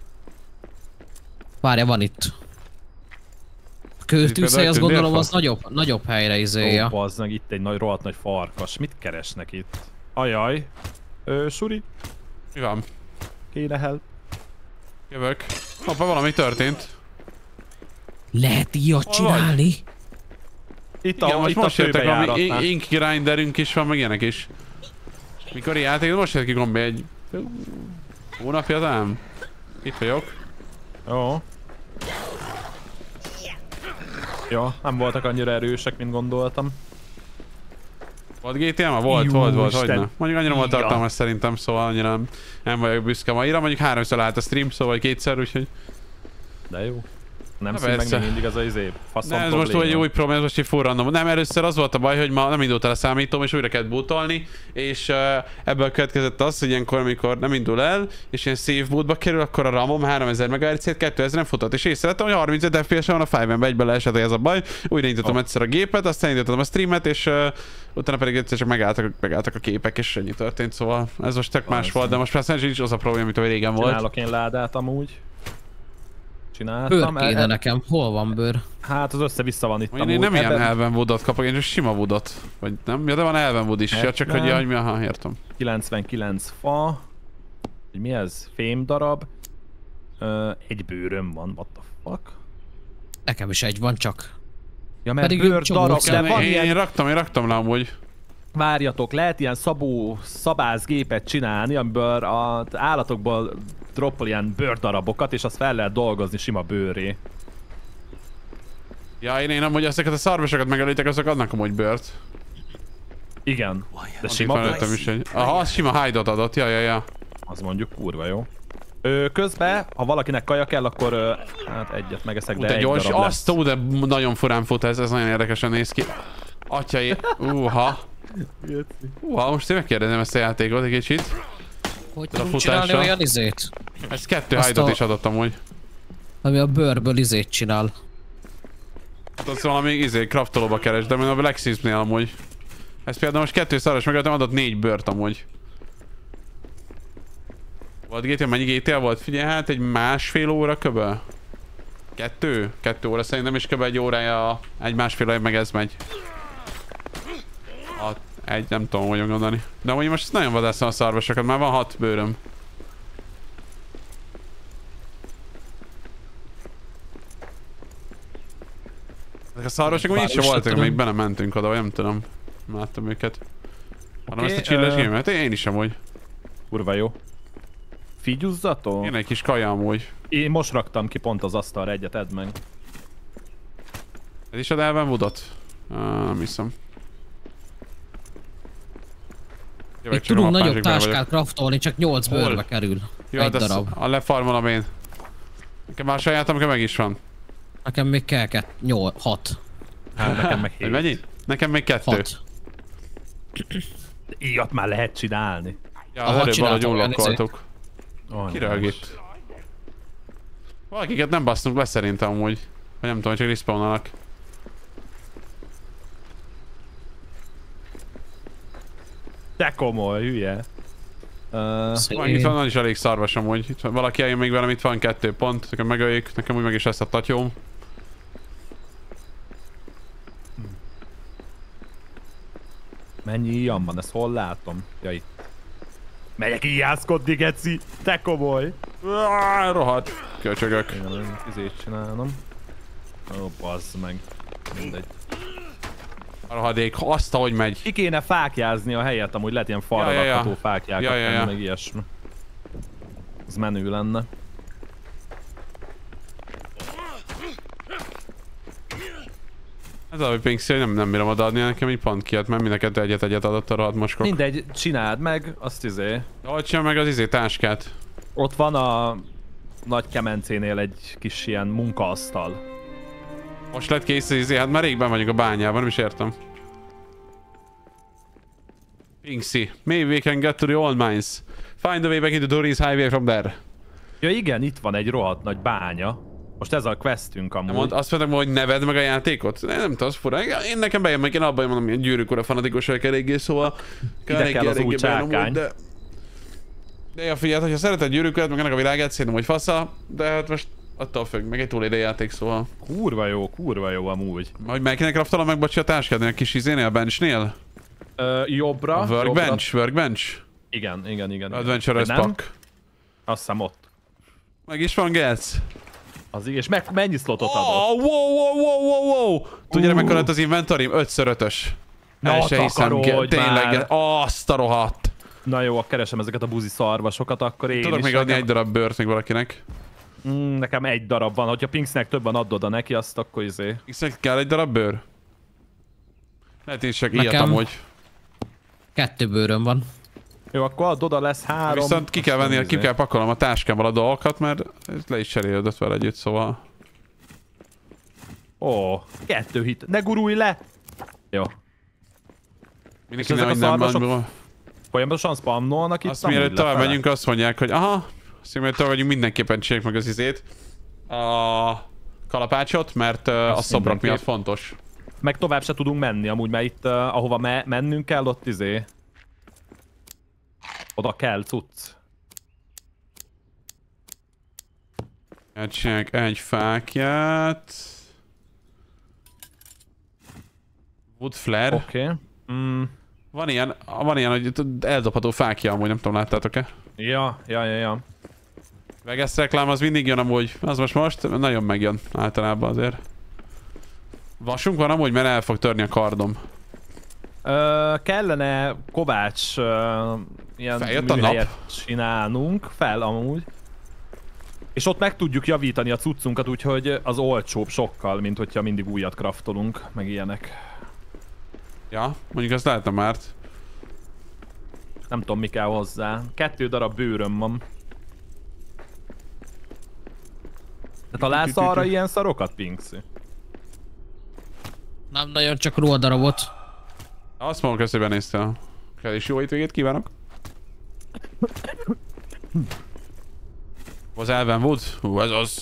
Várja, van itt. A kőtűzhely, azt például gondolom, az tündérfa? nagyobb, nagyobb helyre Ó, izéja. bazd meg, itt egy nagy, rohadt nagy farkas. Mit keresnek itt? Ajaj. Ö, Suri, Mi van? kéne help. Jövök. Hoppa, valami történt. Lehet ilyet Hol csinálni? Itt Igen, a, most itt a most jöttek, valami főbejáratnál. ink grinderünk is van, meg ilyenek is. Mikor játék, most jött ki gombi egy... hónapja talán? Itt vagyok. Jó. Ja, nem voltak annyira erősek, mint gondoltam. Volt gé té em? Volt, Jó volt, volt, Isten. hogyne. Mondjuk annyira volt Ja. tartalmas szerintem, szóval annyira nem, nem vagyok büszke maira. Mondjuk háromszor állt a stream, szóval kétszer, úgyhogy... De jó. Nem Na szín meg persze. még mindig az a izé. Faszom Ne, ez probléma. most egy új probléma, ez most egy full random. Nem, először az volt a baj, hogy ma nem indult el a számítóm, és újra kellett bootolni, és uh, ebből következett az, hogy ilyenkor, amikor nem indul el, és ilyen save bootba kerül, akkor a ramom háromezer megahertzet kétezren futott, és észrevettem, hogy harmincöt ef pé es van a Five-en, egybe leesett, hogy ez a baj. Újra indítottam Oh. egyszer a gépet, aztán indítottam a streamet, és uh, utána pedig egyszer csak megálltak, megálltak a képek, és ennyi történt, szóval ez most tök más volt, de most persze nincs az a probléma, mint ahogy régen volt. Csinálok én ládát amúgy. Csináltam. Bőr kéne E- e- nekem. Hol van bőr? Hát az össze-vissza van itt Én amúgy. nem ilyen Ebben elven woodot kapok, én csak sima woodot. Vagy nem? Ja, de van elven wood is. Ja, csak hogy, ja, hogy mi, aha, értem. kilencvenkilenc fa. Hogy mi ez? Fém darab. Ö, egy bőröm van, what the fuck? Nekem is egy van csak. Ja, mert Pedig bőr csomó darab, de szem- van Én, ilyen, én raktam, én raktam le amúgy. várjatok, lehet ilyen szabó, szabászgépet csinálni, amiből az állatokból droppol ilyen bőrdarabokat, és azt fel lehet dolgozni sima bőré. Ja, én, én amúgy ezeket a szarvasokat megelőttek, azok adnak amúgy bőrt. Igen, de Sima sima bőr, felőttem is egy. Aha, az sima hide-ot adott, ja, ja, ja. az mondjuk kurva jó. Ö, közben, ha valakinek kaja kell, akkor ö, hát egyet megeszek, Ú, de de egy gyors, darab azt lesz. ú, de nagyon furán fut ez, ez nagyon érdekesen néz ki. Atyai, uha. Uha, most én megkérdezem ezt a játékot egy kicsit. Hogy Ez a tudunk csinálni futása. olyan izét? Ez kettő Azt hide-ot a- is adott amúgy. Ami a bőrből izét csinál. Hát az valami izé, craftolóba keres, de én a Black Sims-nél amúgy. Ez például most kettő szaros megadtam, adott négy bőrt amúgy. Volt gé té á, mennyi gé té á volt? Figyelj, hát egy másfél óra köbben. Kettő? Kettő óra szerintem, és kb. Egy órája, egy másfél óra meg ez megy. Hat, egy, nem tudom, hogy gondolni. De amúgy most nagyon vadászom a szarvasokat, már van hat bőröm. Ezek a szarvasok úgy sem voltak, tudom. még bele mentünk oda, vagy nem tudom. Láttam őket. Hanem Oké, ezt a csilles ö- gémet, én is amúgy. Kurva jó. Figyuzzatok? Én egy kis kaja amúgy. Én most raktam ki pont az asztalra egyet, edd meg. Ez is ad elven woodot? Ah, nem hiszem. Jövök, Itt csak a tudunk map nagyobb másikban vagyok. táskát craftolni, csak nyolc Hol? bőrbe kerül. Jó, Egy hát ezt darab. a lefarmolom én. Nekem már sajátom, nekem meg is van. Nekem még kell kett, nyolc, hat. Hát nekem meg Hogy hét. mennyi? Nekem még kettő. Hat. Ilyet már lehet csinálni. Ja, Aha, előbb valahogy csináltam olyan unlockoltuk. Oh, Kiröhög itt. Valakiket nem basztunk le szerintem amúgy. Vagy nem tudom, csak respawnolnak. Te komoly, hülye. Uh, Van, itt van, van is elég szarvas amúgy. Itt van, valaki eljön még velem, itt van kettő pont. Nekem megöljük, nekem úgy meg is lesz a tatyóm. mennyi ilyen van, ezt hol látom? Ja, itt. Megyek íjászkodni, geci! Te komoly! Ah, rohadt. Köcsögök. Én nem izét csinálom. Ó, bazd meg. Mindegy. A rohadék, azt ahogy megy. Ki kéne fákjázni a helyet, amúgy lehet ilyen falra Ja, ja, ja. rakható fákjákat Ja, ja, tenni, ja. meg ilyesmi. Ez menő lenne. Ez a Pinksy, hogy nem, nem bírom odaadni, nekem így pont kijött, mert mind a kettő egyet-egyet adott a rohadt moskok. Mindegy, csináld meg, azt izé. Hogy csinál meg az izé táskát? Ott van a nagy kemencénél egy kis ilyen munkaasztal. Most lett kész az izé, hát már régben vagyunk a bányában, nem is értem. Pinksy, maybe we can get to the old mines. Find a way back into Dory's highway from there. Ja igen, itt van egy rohadt nagy bánya. Most ez a questünk amúgy. Nem mond, azt mondtam, hogy neved meg a játékot? Nem, nem tudom, az fura. Én nekem bejön, meg én abban mondom, hogy gyűrűk ura fanatikus vagyok eléggé, szóval... Ide kell az új bejön amúgy, csákány. De... de ja, figyelj, hogyha szereted gyűrűköt, meg ennek a világát, szerintem, hogy fasza, de hát most attól függ, meg egy túlélő játék, szóval... Kurva jó, kurva jó amúgy. Hogy melyinek raftolom meg, bocsi, a táskádnél, a kis izénél, a benchnél? Ö, jobbra. A jobbra. workbench, workbench? Igen, igen, igen. Adventurous Vagy nem? pack. Azt hiszem ott. Meg is van, Getsz. Az igen, és meg, mennyi slotot adott? Oh, wow, wow, wow, wow, wow. Tudjátok, mekkora lett az inventorim? ötször ötös. Na, El se hiszem, takarodj tényleg, már. azt a rohadt. Na jó, keresem ezeket a buzi szarvasokat, akkor én Tudok is. még adni nekem- egy darab bőrt még valakinek. Mm, nekem egy darab van, hogyha Pinksnek többen add oda neki, azt akkor izé. X-nek kell egy darab bőr? Lehet én csak Nekem- ilyet amúgy. Kettő bőröm van. Jó, akkor add oda, lesz három. Viszont ki kell venni, Aztán ki izé. kell pakolnom a táskámmal a dolgokat, mert ez le is cserélődött vele együtt, szóval... Ó, kettő hit. Ne gurulj le! Jó. Mindenki ezek nem, a nem, szarvasok nem, Folyamatosan spamnolnak itt. azt amúgy mielőtt tovább lefele? megyünk, azt mondják, hogy aha, azt mielőtt tovább megyünk, mindenképpen csináljuk meg az izét. A kalapácsot, mert uh, a Azt szobrok mindenképp. miatt fontos. Meg tovább se tudunk menni amúgy, mert itt, uh, ahova me mennünk kell, ott izé... Oda kell cucc. Csinálják egy fákját. Wood flare. Oké. Okay. Mm, Van ilyen, van ilyen, hogy eldobható fákja amúgy, nem tudom, láttátok-e? ja, ja, ja, ja. Vegas reklám az mindig jön amúgy, az most most nagyon megjön általában azért. Vasunk van amúgy, mert el fog törni a kardom. Ö, kellene Kovács ö, ilyen Feljött a műhelyet csinálnunk, fel amúgy. És ott meg tudjuk javítani a cuccunkat, úgyhogy az olcsóbb sokkal, mint hogyha mindig újat craftolunk, meg ilyenek. Ja, mondjuk azt lehetne már. Nem tudom mi kell hozzá. Kettő darab bőröm van. Te találsz arra ilyen szarokat, Pinksy? Nem nagyon, csak ruhadarabot. Azt mondom, köszi, hogy benéztél. Kell is jó hétvégét kívánok. Az Elvenwood? Hú, ez az.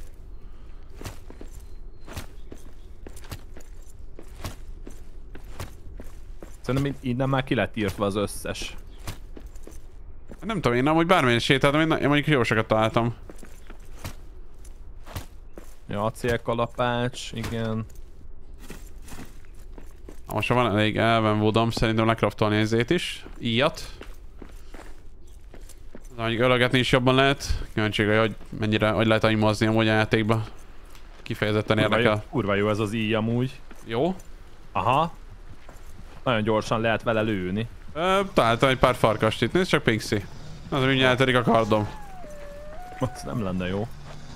Szerintem így- innen már ki lett írtva az összes. Nem tudom, én amúgy bármilyen sétáltam, én, én mondjuk jó sokat találtam. Ja, acélkalapács, igen. Ha most van elég Elvenwoodom, szerintem lekraftolni ezért is. Ilyet. De mondjuk ölögetni is jobban lehet. Kíváncsi, hogy mennyire, hogy lehet aimozni amúgy a játékba. Kifejezetten Kurva jó, érdekel. kurva jó ez az íj amúgy. Jó. Aha. Nagyon gyorsan lehet vele lőni. Ö, találtam egy pár farkast itt, nézd csak Pinksy. Az mindjárt eltörik a kardom. Az nem lenne jó.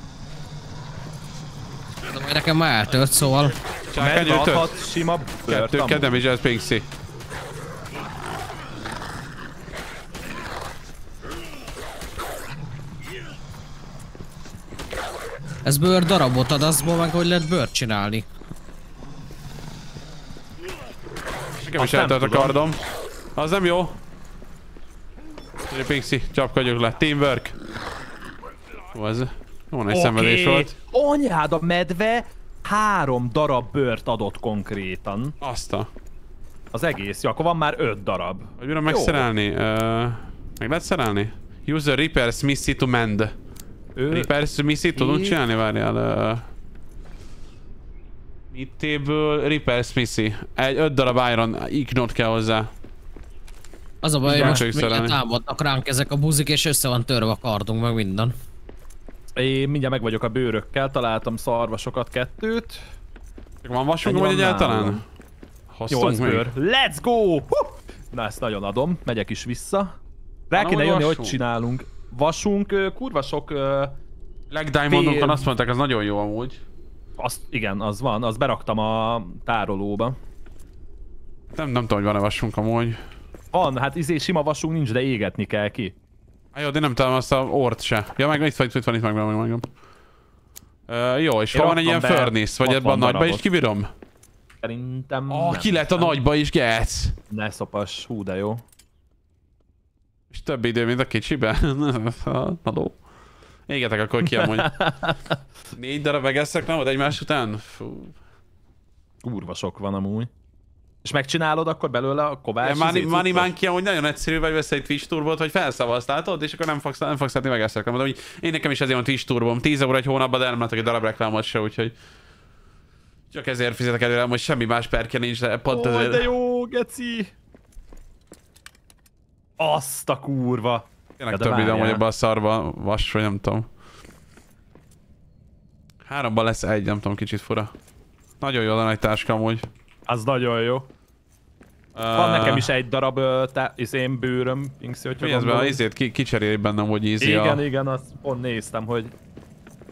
De majd nekem már eltört, szóval... Csákány Medve ütött. adhat sima bőrt Kettő, amúgy. kedem is ez Pinksy. Ez bőr darabot ad, azból meg hogy lehet bőrt csinálni. Nekem is Azt nem eltört a tudom. kardom. Az nem jó. Ugye Pinksy, csapkodjuk le. Teamwork. Jó ez. Jó nagy szenvedés volt. Anyád, a medve három darab bőrt adott konkrétan. Azt a. Az egész, jó, akkor van már öt darab. Hogy bírom Jó. megszerelni? Uh, meg lehet szerelni? Use a repair smithy to mend. Ő... Repair smithy tudunk Itt. csinálni? Várjál. Uh, Mittéből repair smithy. Egy öt darab iron iknot kell hozzá. Az a baj, hogy Igen, most csak mindjárt szerelni. támadnak ránk ezek a buzik, és össze van törve a kardunk, meg minden. Én mindjárt meg vagyok a bőrökkel, találtam szarvasokat kettőt. Csak van vasunk Ennyi vagy van egyáltalán? nálam. Hoztunk nyolc még? bőr. Let's go! Hú! Na ezt nagyon adom, megyek is vissza. Rá Van kéne amúgy jönni, hogy vasunk? csinálunk. Vasunk, ö, kurva sok... ö, Legdiamondunkon Fél- azt mondták, az nagyon jó amúgy. Azt, igen, az van, azt beraktam a tárolóba. Nem, nem tudom, hogy van-e vasunk amúgy. Van, hát izé sima vasunk nincs, de égetni kell ki. Ah, jó, de nem találom azt a ort se. Ja, meg itt van, itt van, itt van, itt van, itt van. Uh, jó, és Én hol van egy ilyen raktam be furnace? Vagy ebben a hatvan nagyba is darabot. kibírom? Szerintem Ah, nem. ki lett a nagyba is, gec! Ne szopas, hú de jó. És több idő, mint a kicsiben. Haló. Égetek akkor ki amúgy. Négy darab megeszek, nem? Ott egymás után? Fú. Kurva sok van amúgy. És megcsinálod akkor belőle a kovács Ja, Money, izé Money cuccot? Monkey amúgy nagyon egyszerű, vagy vesz egy Twitch turbót, hogy felszavaztáltod, és akkor nem fogsz, nem fogsz látni megeszek. Mondom, hogy én nekem is ezért van Twitch turbóm. tíz euró egy hónapban, de nem látok egy darab reklámot se, úgyhogy... Csak ezért fizetek előre, hogy semmi más perke nincs, de pont Ó, ezért... de jó, geci! Azt a kurva! Tényleg Ja, de több időm, hogy várjál. ebbe a szarba vas, vagy nem tudom. Háromban lesz egy, nem tudom, kicsit fura. Nagyon jó a nagy táska amúgy. Az nagyon jó. Van nekem is egy darab ö, te, izém bőröm, Pinksy, hogyha Mi ez be, gondolod. izét ki, kicserél bennem, hogy easy Igen, a... igen, azt pont néztem, hogy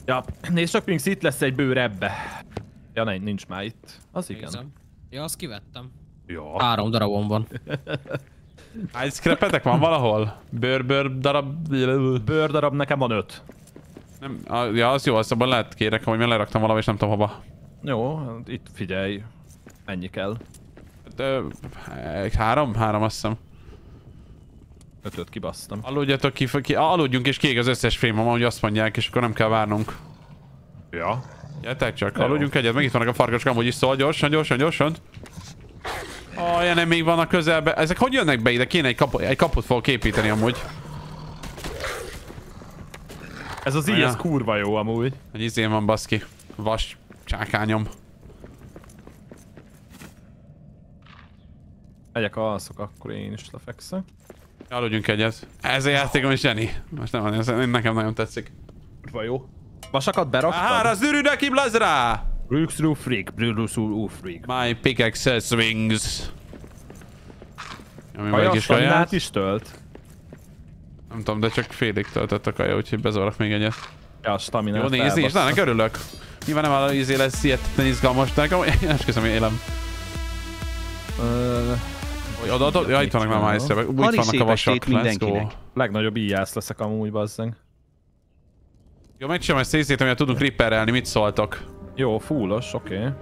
Ja, nézd csak, Pinx, itt lesz egy bőr ebbe. Ja, nem, nincs már itt. Az igen. Nézem. Ja, azt kivettem. Ja. Három darabon van. Hány scrapetek van valahol? Bőr-bőr darab... Bőr darab nekem van öt. Nem, a, ja, az jó, azt abban lehet kérek, hogy én leraktam valahol, és nem tudom hova. Jó, hát itt figyelj. Ennyi kell. De, három? Három, azt hiszem. Ötöt kibasztam. Aludjatok ki, ki, aludjunk és kiég az összes fém, ahogy azt mondják, és akkor nem kell várnunk. Ja. Gyertek csak, aludjunk egyet, meg itt vannak a farkasok, amúgy is szól, gyorsan, gyorsan, gyorsan. Ó, ilyen még vannak közelbe. Ezek hogy jönnek be ide? Kéne egy, kapu, egy kaput fogok építeni amúgy. Ez az i, ez kurva jó amúgy. Egy izén van, baszki. Vas csákányom. Megyek alszok, akkor én is lefekszek. Aludjunk egyet. Ez a játékom is zseni. Most nem van, ez nekem nagyon tetszik. Kurva jó. Vasakat beraktad? Ára zürűre ki blazra! Brooks through freak, Brooks through freak. My pickaxe swings. Ami Kaja, meg is staminát kaját. is tölt? Nem tudom, de csak félig töltött a kaja, úgyhogy bezavarok még egyet. Ja, a staminát Jó, nézni, és ennek örülök. Nyilván nem áll, izé lesz hihetetlen izgalmas, de nekem én esküszöm, hogy élem. Ö... Hogy oda, oda, ja, itt vannak már májszrebek. Úgy vannak a vasak, let's go. Legnagyobb íjász leszek amúgy, bazzeng. Jó, megcsinálom ezt szészét, amivel tudunk ripperelni, mit szóltok? Jó, fullos, oké. Okay.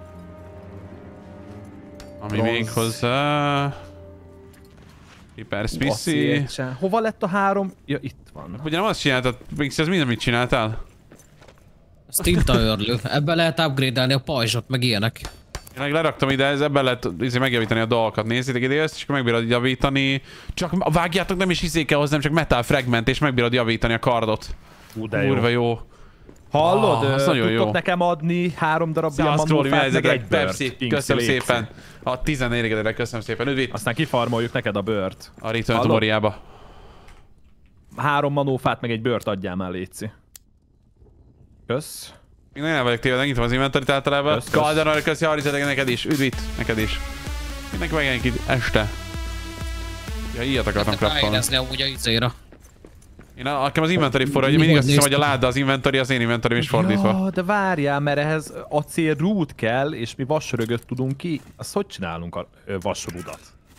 Ami Bronz. még hozzá... Ripper Spissy. Hova lett a három? Ja, itt van. Ugye nem azt csináltad, Pinksy, ez minden mit csináltál? Ez tintaörlő. Ebben lehet upgrade-elni a pajzsot, meg ilyenek. Én meg leraktam ide, ez ebben lehet izé megjavítani a dolgokat. Nézzétek ide ezt, és akkor megbírod javítani. Csak vágjátok, nem is izé kell hozzám, csak metal fragment, és megbírod javítani a kardot. Ú, de jó. Kurva jó. Hallod? Ah, az nagyon tudtok jó. nekem adni három darab Sziasztok, diamantmófát, meg egy Pepsi, bört. Pinksy, köszönöm légy szépen. A tizennégyedik köszönöm szépen. Üdvít Aztán kifarmoljuk neked a bört. a Return to Hallod? Moriába. Három manófát, meg egy bört adjál már, létszi. Kösz. Még nagyon el vagyok tévedve, megnyitom az inventorit általában. Kösz, kösz. Galdenar, köszi, Harizetek neked is. Üdvít, neked is. Mindenki megjelenik itt este. Ja, ilyet akartam kraftolni. Ráérezni amúgy a izéra. Én a- nekem az inventory forra, hogy Mi mindig volt azt hiszem, hogy a néztem? láda az inventory, az én inventory is fordítva. Ja, de várjál, mert ehhez acél rút kell, és mi vasrögöt tudunk ki. Azt hogy csinálunk a ö, vasrudat?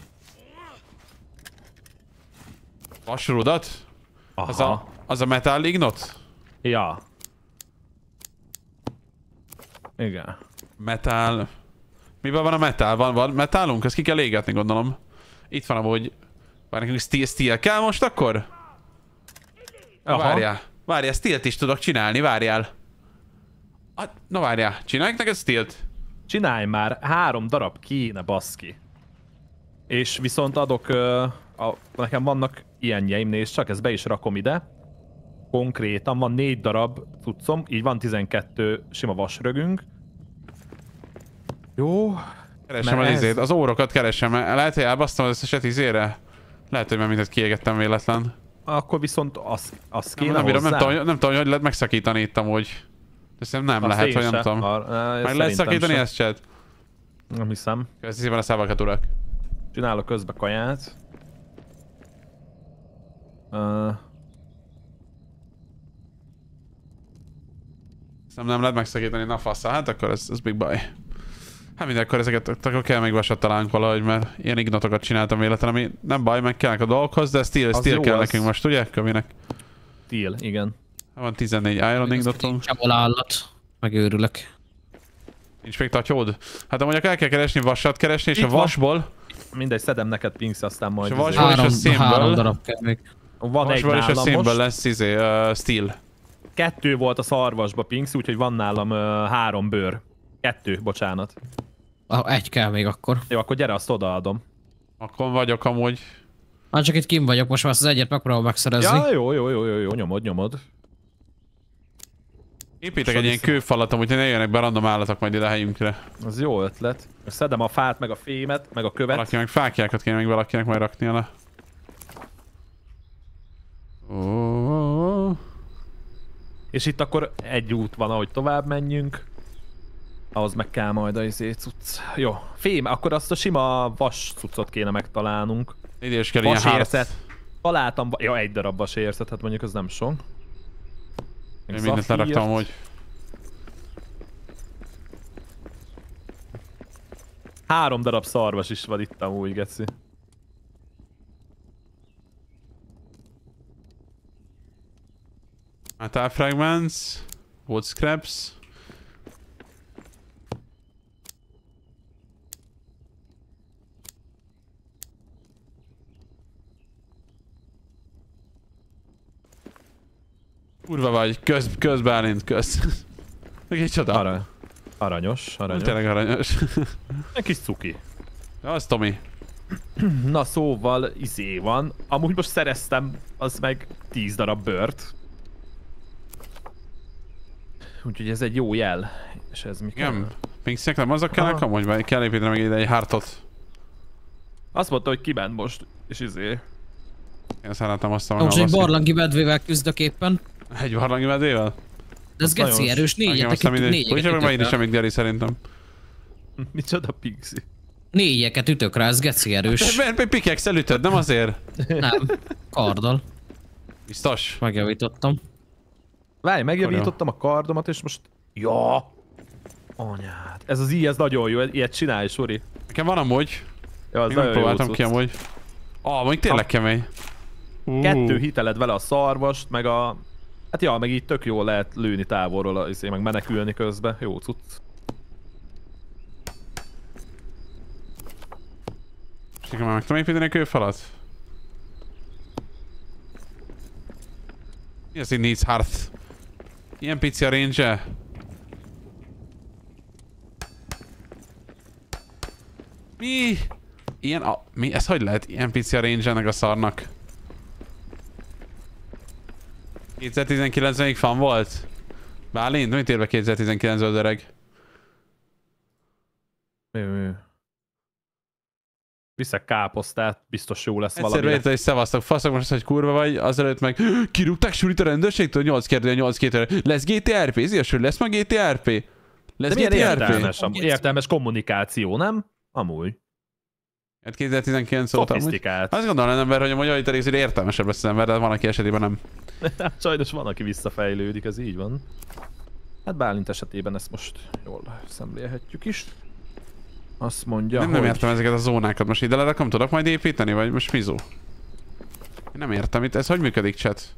Vasrudat? Aha. Az a, az a metal ignot? Ja. Igen. Metal... Miben van a metal? Van, van metálunk? Ezt ki kell égetni, gondolom. Itt van amúgy... Vár, nekünk steel, steel kell most akkor? Aha. Várjál. Várjál, steelt is tudok csinálni, várjál. Ah, na várjál, csináljuk neked steelt? Csinálj már, három darab kéne, baszki. És viszont adok, ö, a, nekem vannak ilyenjeim, nézd csak, ezt be is rakom ide. Konkrétan van négy darab cuccom, így van tizenkettő sima vasrögünk. Jó. Keresem Mert az ez- izét, az órokat keresem. Lehet, hogy elbasztam az összeset izére? Lehet, hogy már mindent kiégettem véletlen. Akkor viszont az, az Nem, kéne nem, bírom, nem, hozzá. tudom, nem tudom, hogy lehet megszakítani itt amúgy. De szerintem nem Azt lehet, én vagy nem se. tudom. Ar- á, Meg lehet szerintem szakítani se. ezt, chat? Nem hiszem. Köszi szépen a szávakat, urak. Csinálok közbe kaját. Uh, Nem, nem lehet megszakítani, na faszal, hát akkor ez, ez big baj. Hát mindenkor ezeket, akkor kell még vasat találnunk valahogy, mert ilyen ignotokat csináltam véletlen, ami nem baj, meg kellnek a dolgokhoz, de steel, Az steel jó, kell az. nekünk most, ugye, Kövinek? Steel, igen. Van tizennégy iron ignotunk. Csabol állat. Megőrülök. Nincs még tatyód? Hát amúgy el kell keresni, vasat keresni, és Itt a van. vasból, Mindegy, szedem neked Pinksy, aztán majd... És a izé- vasból és a Három, szénből. három darab kell még. Van egy vasból és a nálam szénből most. lesz izé, uh, steel. Kettő volt a szarvasba, Pinksy, úgyhogy van nálam uh, három bőr. Kettő, bocsánat. Ah, egy kell még akkor. Jó, akkor gyere, azt odaadom. Akkor vagyok amúgy. Hát csak itt kim vagyok, most már azt az egyet megpróbálom megszerezni. Ja, jó, jó, jó, jó, jó, nyomod, nyomod. Építek egy ilyen kőfalat, amúgy ne jöjjenek be random állatok majd ide a helyünkre. Az jó ötlet. Szedem a fát, meg a fémet, meg a követ. Valaki meg fákjákat kéne még valakinek majd raknia le. Oh. És itt akkor egy út van, ahogy tovább menjünk. Ahhoz meg kell majd a izé cucc. Jó, fém, akkor azt a sima vas cuccot kéne megtalálnunk. Ide is kell ilyen Vasércet. hárat. Találtam, ja, egy darab vasércet, hát mondjuk az nem sok. Én mindent leraktam amúgy. Három darab szarvas is van itt amúgy, geci. Metal fragments, wood scraps. Kurva vagy, köz, köz Bálint, köz. Egy csoda. Arany. Aranyos, aranyos. Tényleg aranyos. Egy kis cuki. Az Tomi. Na szóval izé van. Amúgy most szereztem, az meg tíz darab bört. Úgyhogy ez egy jó jel. És ez mi kell? Igen. Pinksnek nem azok kellnek Aha. amúgy, vagy kell építeni meg ide egy hártot. Azt mondta, hogy kiment most, és izé. Én szeretem azt a meg Most a egy baszki. barlangi medvével küzdök éppen. Egy barlangi medvével? De ez Az nagyon geci erős, Engem négyet, aztán mindegy. négyeket Úgyhogy meg ütök megint is rá. semmit Geri szerintem. Micsoda pixi. Négyeket ütök rá, ez geci erős. Mert pickaxe elütöd, nem azért? Nem, karddal. Biztos. Megjavítottam. Várj, megjavítottam a kardomat, és most... Ja! Anyád. Ez az i, ez nagyon jó, ilyet csinálj, Suri. Nekem van amúgy. Ja, az Még nem nagyon jó próbáltam cucc. ki amúgy. Ah, mondjuk tényleg kemény. Kettő hiteled vele a szarvast, meg a... Hát ja, meg így tök jól lehet lőni távolról, izé, meg menekülni közben. Jó cucc. És nekem már meg tudom építeni a kőfalat? Mi az, itt needs hearth? Ilyen pici a range-e? Mi? Ilyen a... Mi? Ez hogy lehet ilyen pici a range ennek a szarnak? kétezer-tizenkilencben fan volt? Bálint? Mit ér be kétezer-tizenkilencben az öreg? Mi, mi? Viszek káposztát, biztos jó lesz Egyszer valami. beírta, hogy szevasztok, faszok most, hogy kurva vagy, azelőtt meg kirúgták Surit a rendőrségtől, nyolc kérdő, nyolc kérdő. Lesz gé té er pé? Ziyasuri, lesz ma gé té er pé? Lesz De milyen gé té er pé? értelmes, am- értelmes kommunikáció, nem? Amúgy. Hát kétezer-tizenkilenc óta amúgy. Szofisztikált. Azt gondolom az ember, hogy a magyar rész értelmesebb lesz az ember, de van, aki esetében nem. Sajnos van, aki visszafejlődik, ez így van. Hát Bálint esetében ezt most jól szemlélhetjük is. Azt mondja, nem, hogy... nem értem ezeket a zónákat. Most ide lerakom, tudok majd építeni, vagy most mizó? Én nem értem itt, ez hogy működik, chat?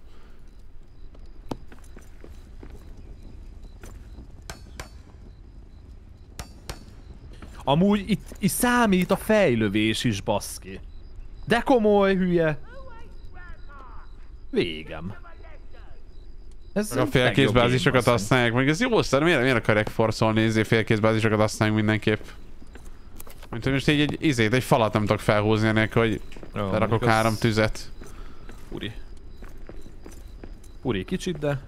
Amúgy itt, itt számít a fejlövés is, baszki. De komoly, hülye. Végem. Ez A félkészbázisokat használják, meg ez jó szar, miért, miért akarják forszolni, izé félkészbázisokat használjunk mindenképp? Mint hogy most így egy izét, egy falat nem tudok felhúzni enélkül, hogy Jó, lerakok mondjuk az három tüzet. Furi. Furi kicsit, de...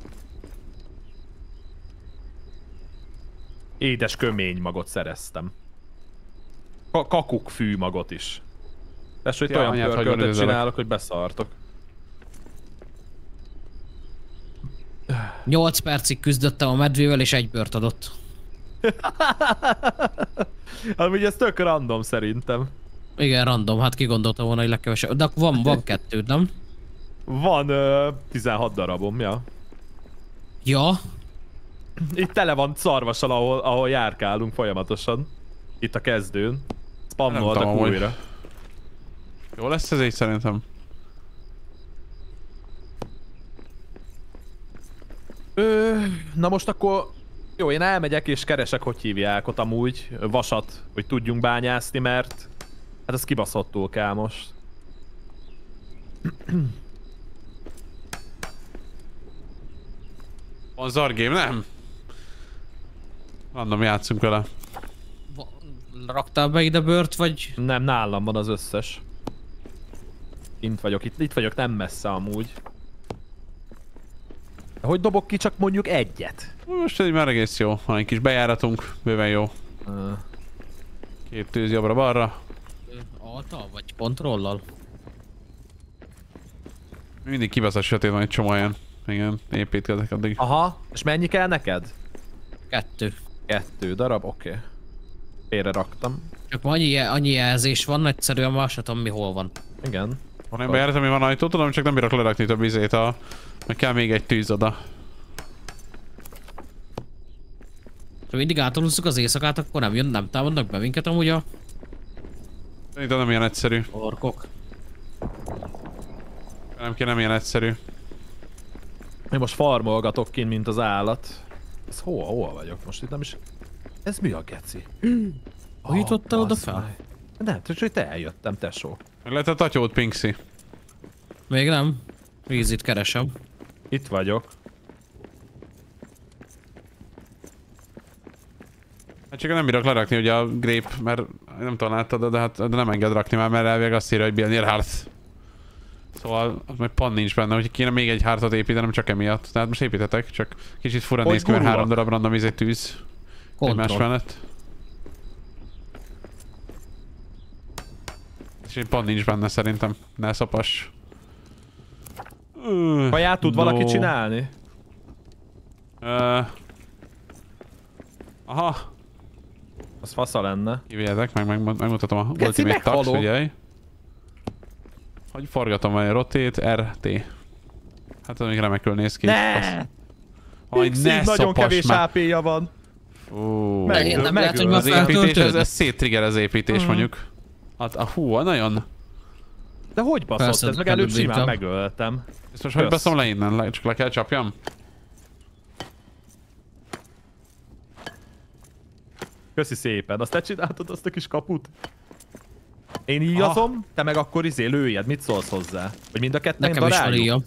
Édes kömény magot szereztem. Ka kakuk fű magot is. Tess, hogy Ja, olyan anyád, hagyom, pörköltet üdvözöllek. csinálok, hogy beszartok. nyolc percig küzdöttem a medvével és egy bört adott. Amúgy ez tök random szerintem. Igen, random, hát ki gondolta volna, hogy legkevesebb. De akkor van, van kettő, nem? Van ö, tizenhat darabom, ja. Ja, Itt tele van szarvassal, ahol, ahol járkálunk folyamatosan. Itt a kezdőn. Nem Spammoltak tudom, hogy- újra. Jó lesz ez így szerintem. Ö, na most akkor... Jó, én elmegyek és keresek, hogy hívják ott amúgy, vasat, hogy tudjunk bányászni, mert... Hát ez kibaszottul kell most. Van Zargém, nem? Random játszunk vele. Va- raktál be ide bört, vagy? Nem, nálam van az összes. Itt vagyok, itt, itt vagyok, nem messze amúgy. De hogy dobok ki csak mondjuk egyet? Most egy már egész jó. Van egy kis bejáratunk, bőven jó. Ö, Két tűz jobbra-balra. Alta, vagy kontrollal? Mindig kibaszott sötét van egy csomó olyan. Igen, építkezek addig. Aha, és mennyi kell neked? Kettő. Kettő darab, oké. Okay. Félre raktam. Csak ma annyi, annyi jelzés van, egyszerűen már sem tudom mi hol van. Igen. Van egy bejárat, ami van ajtó, tudom, csak nem bírok lerakni több izét a... Meg kell még egy tűz oda. Ha mindig átolúzzuk az éjszakát, akkor nem jön, nem támadnak be minket amúgy a Szerintem nem ilyen egyszerű. orkok. Nem ki, nem ilyen egyszerű. Én most farmolgatok kint, mint az állat. Ez hol, hol vagyok most? Itt nem is... Ez mi a geci? Hogy jutottál oda fel? basszaj. Nem, csak hogy te eljöttem, tesó. Meg lehet a tatyót, Pinksy. Még nem. Vízit keresem. Itt vagyok. Hát csak nem bírok lerakni ugye a grape, mert nem tudom láttad, de hát de nem enged rakni már, mert elvileg azt írja, hogy Billnél Hearth. Szóval az meg pan nincs benne, hogy kéne még egy hártat építenem csak emiatt. Tehát most építetek, csak kicsit fura Hogy néz ki, mert gurulak? három darab random izé tűz. Egymás Kontroll. mellett. És egy pan nincs benne szerintem. Ne szapass. Öh, Kaját tud no. valaki csinálni? Uh, aha. Az fasza lenne. Kivédek, meg, meg megmutatom a Geci, ultimate tax, meghalok. figyelj. Hogy forgatom a rotate, er té. Hát ez még remekül néz ki. Ne! Hogy Pixie ne nagyon szopass kevés már. á pé-ja van. Fú. Meg- Én nem meg- lehet, hogy az már Az építés, ez, feltöltődni. ez széttrigger az építés Mhm. mondjuk. Hát a hú, nagyon. De hogy baszott? Persze, Ez meg előbb simán felülbírtam. megöltem. Ezt most hogy Kösz. beszom le innen? Le, csak le kell csapjam? Köszi szépen. Azt te csináltad azt a kis kaput? Én íjazom, te meg akkor izé lőjed. Mit szólsz hozzá? Hogy mind a ketten Nekem is van daráljuk? ilyen.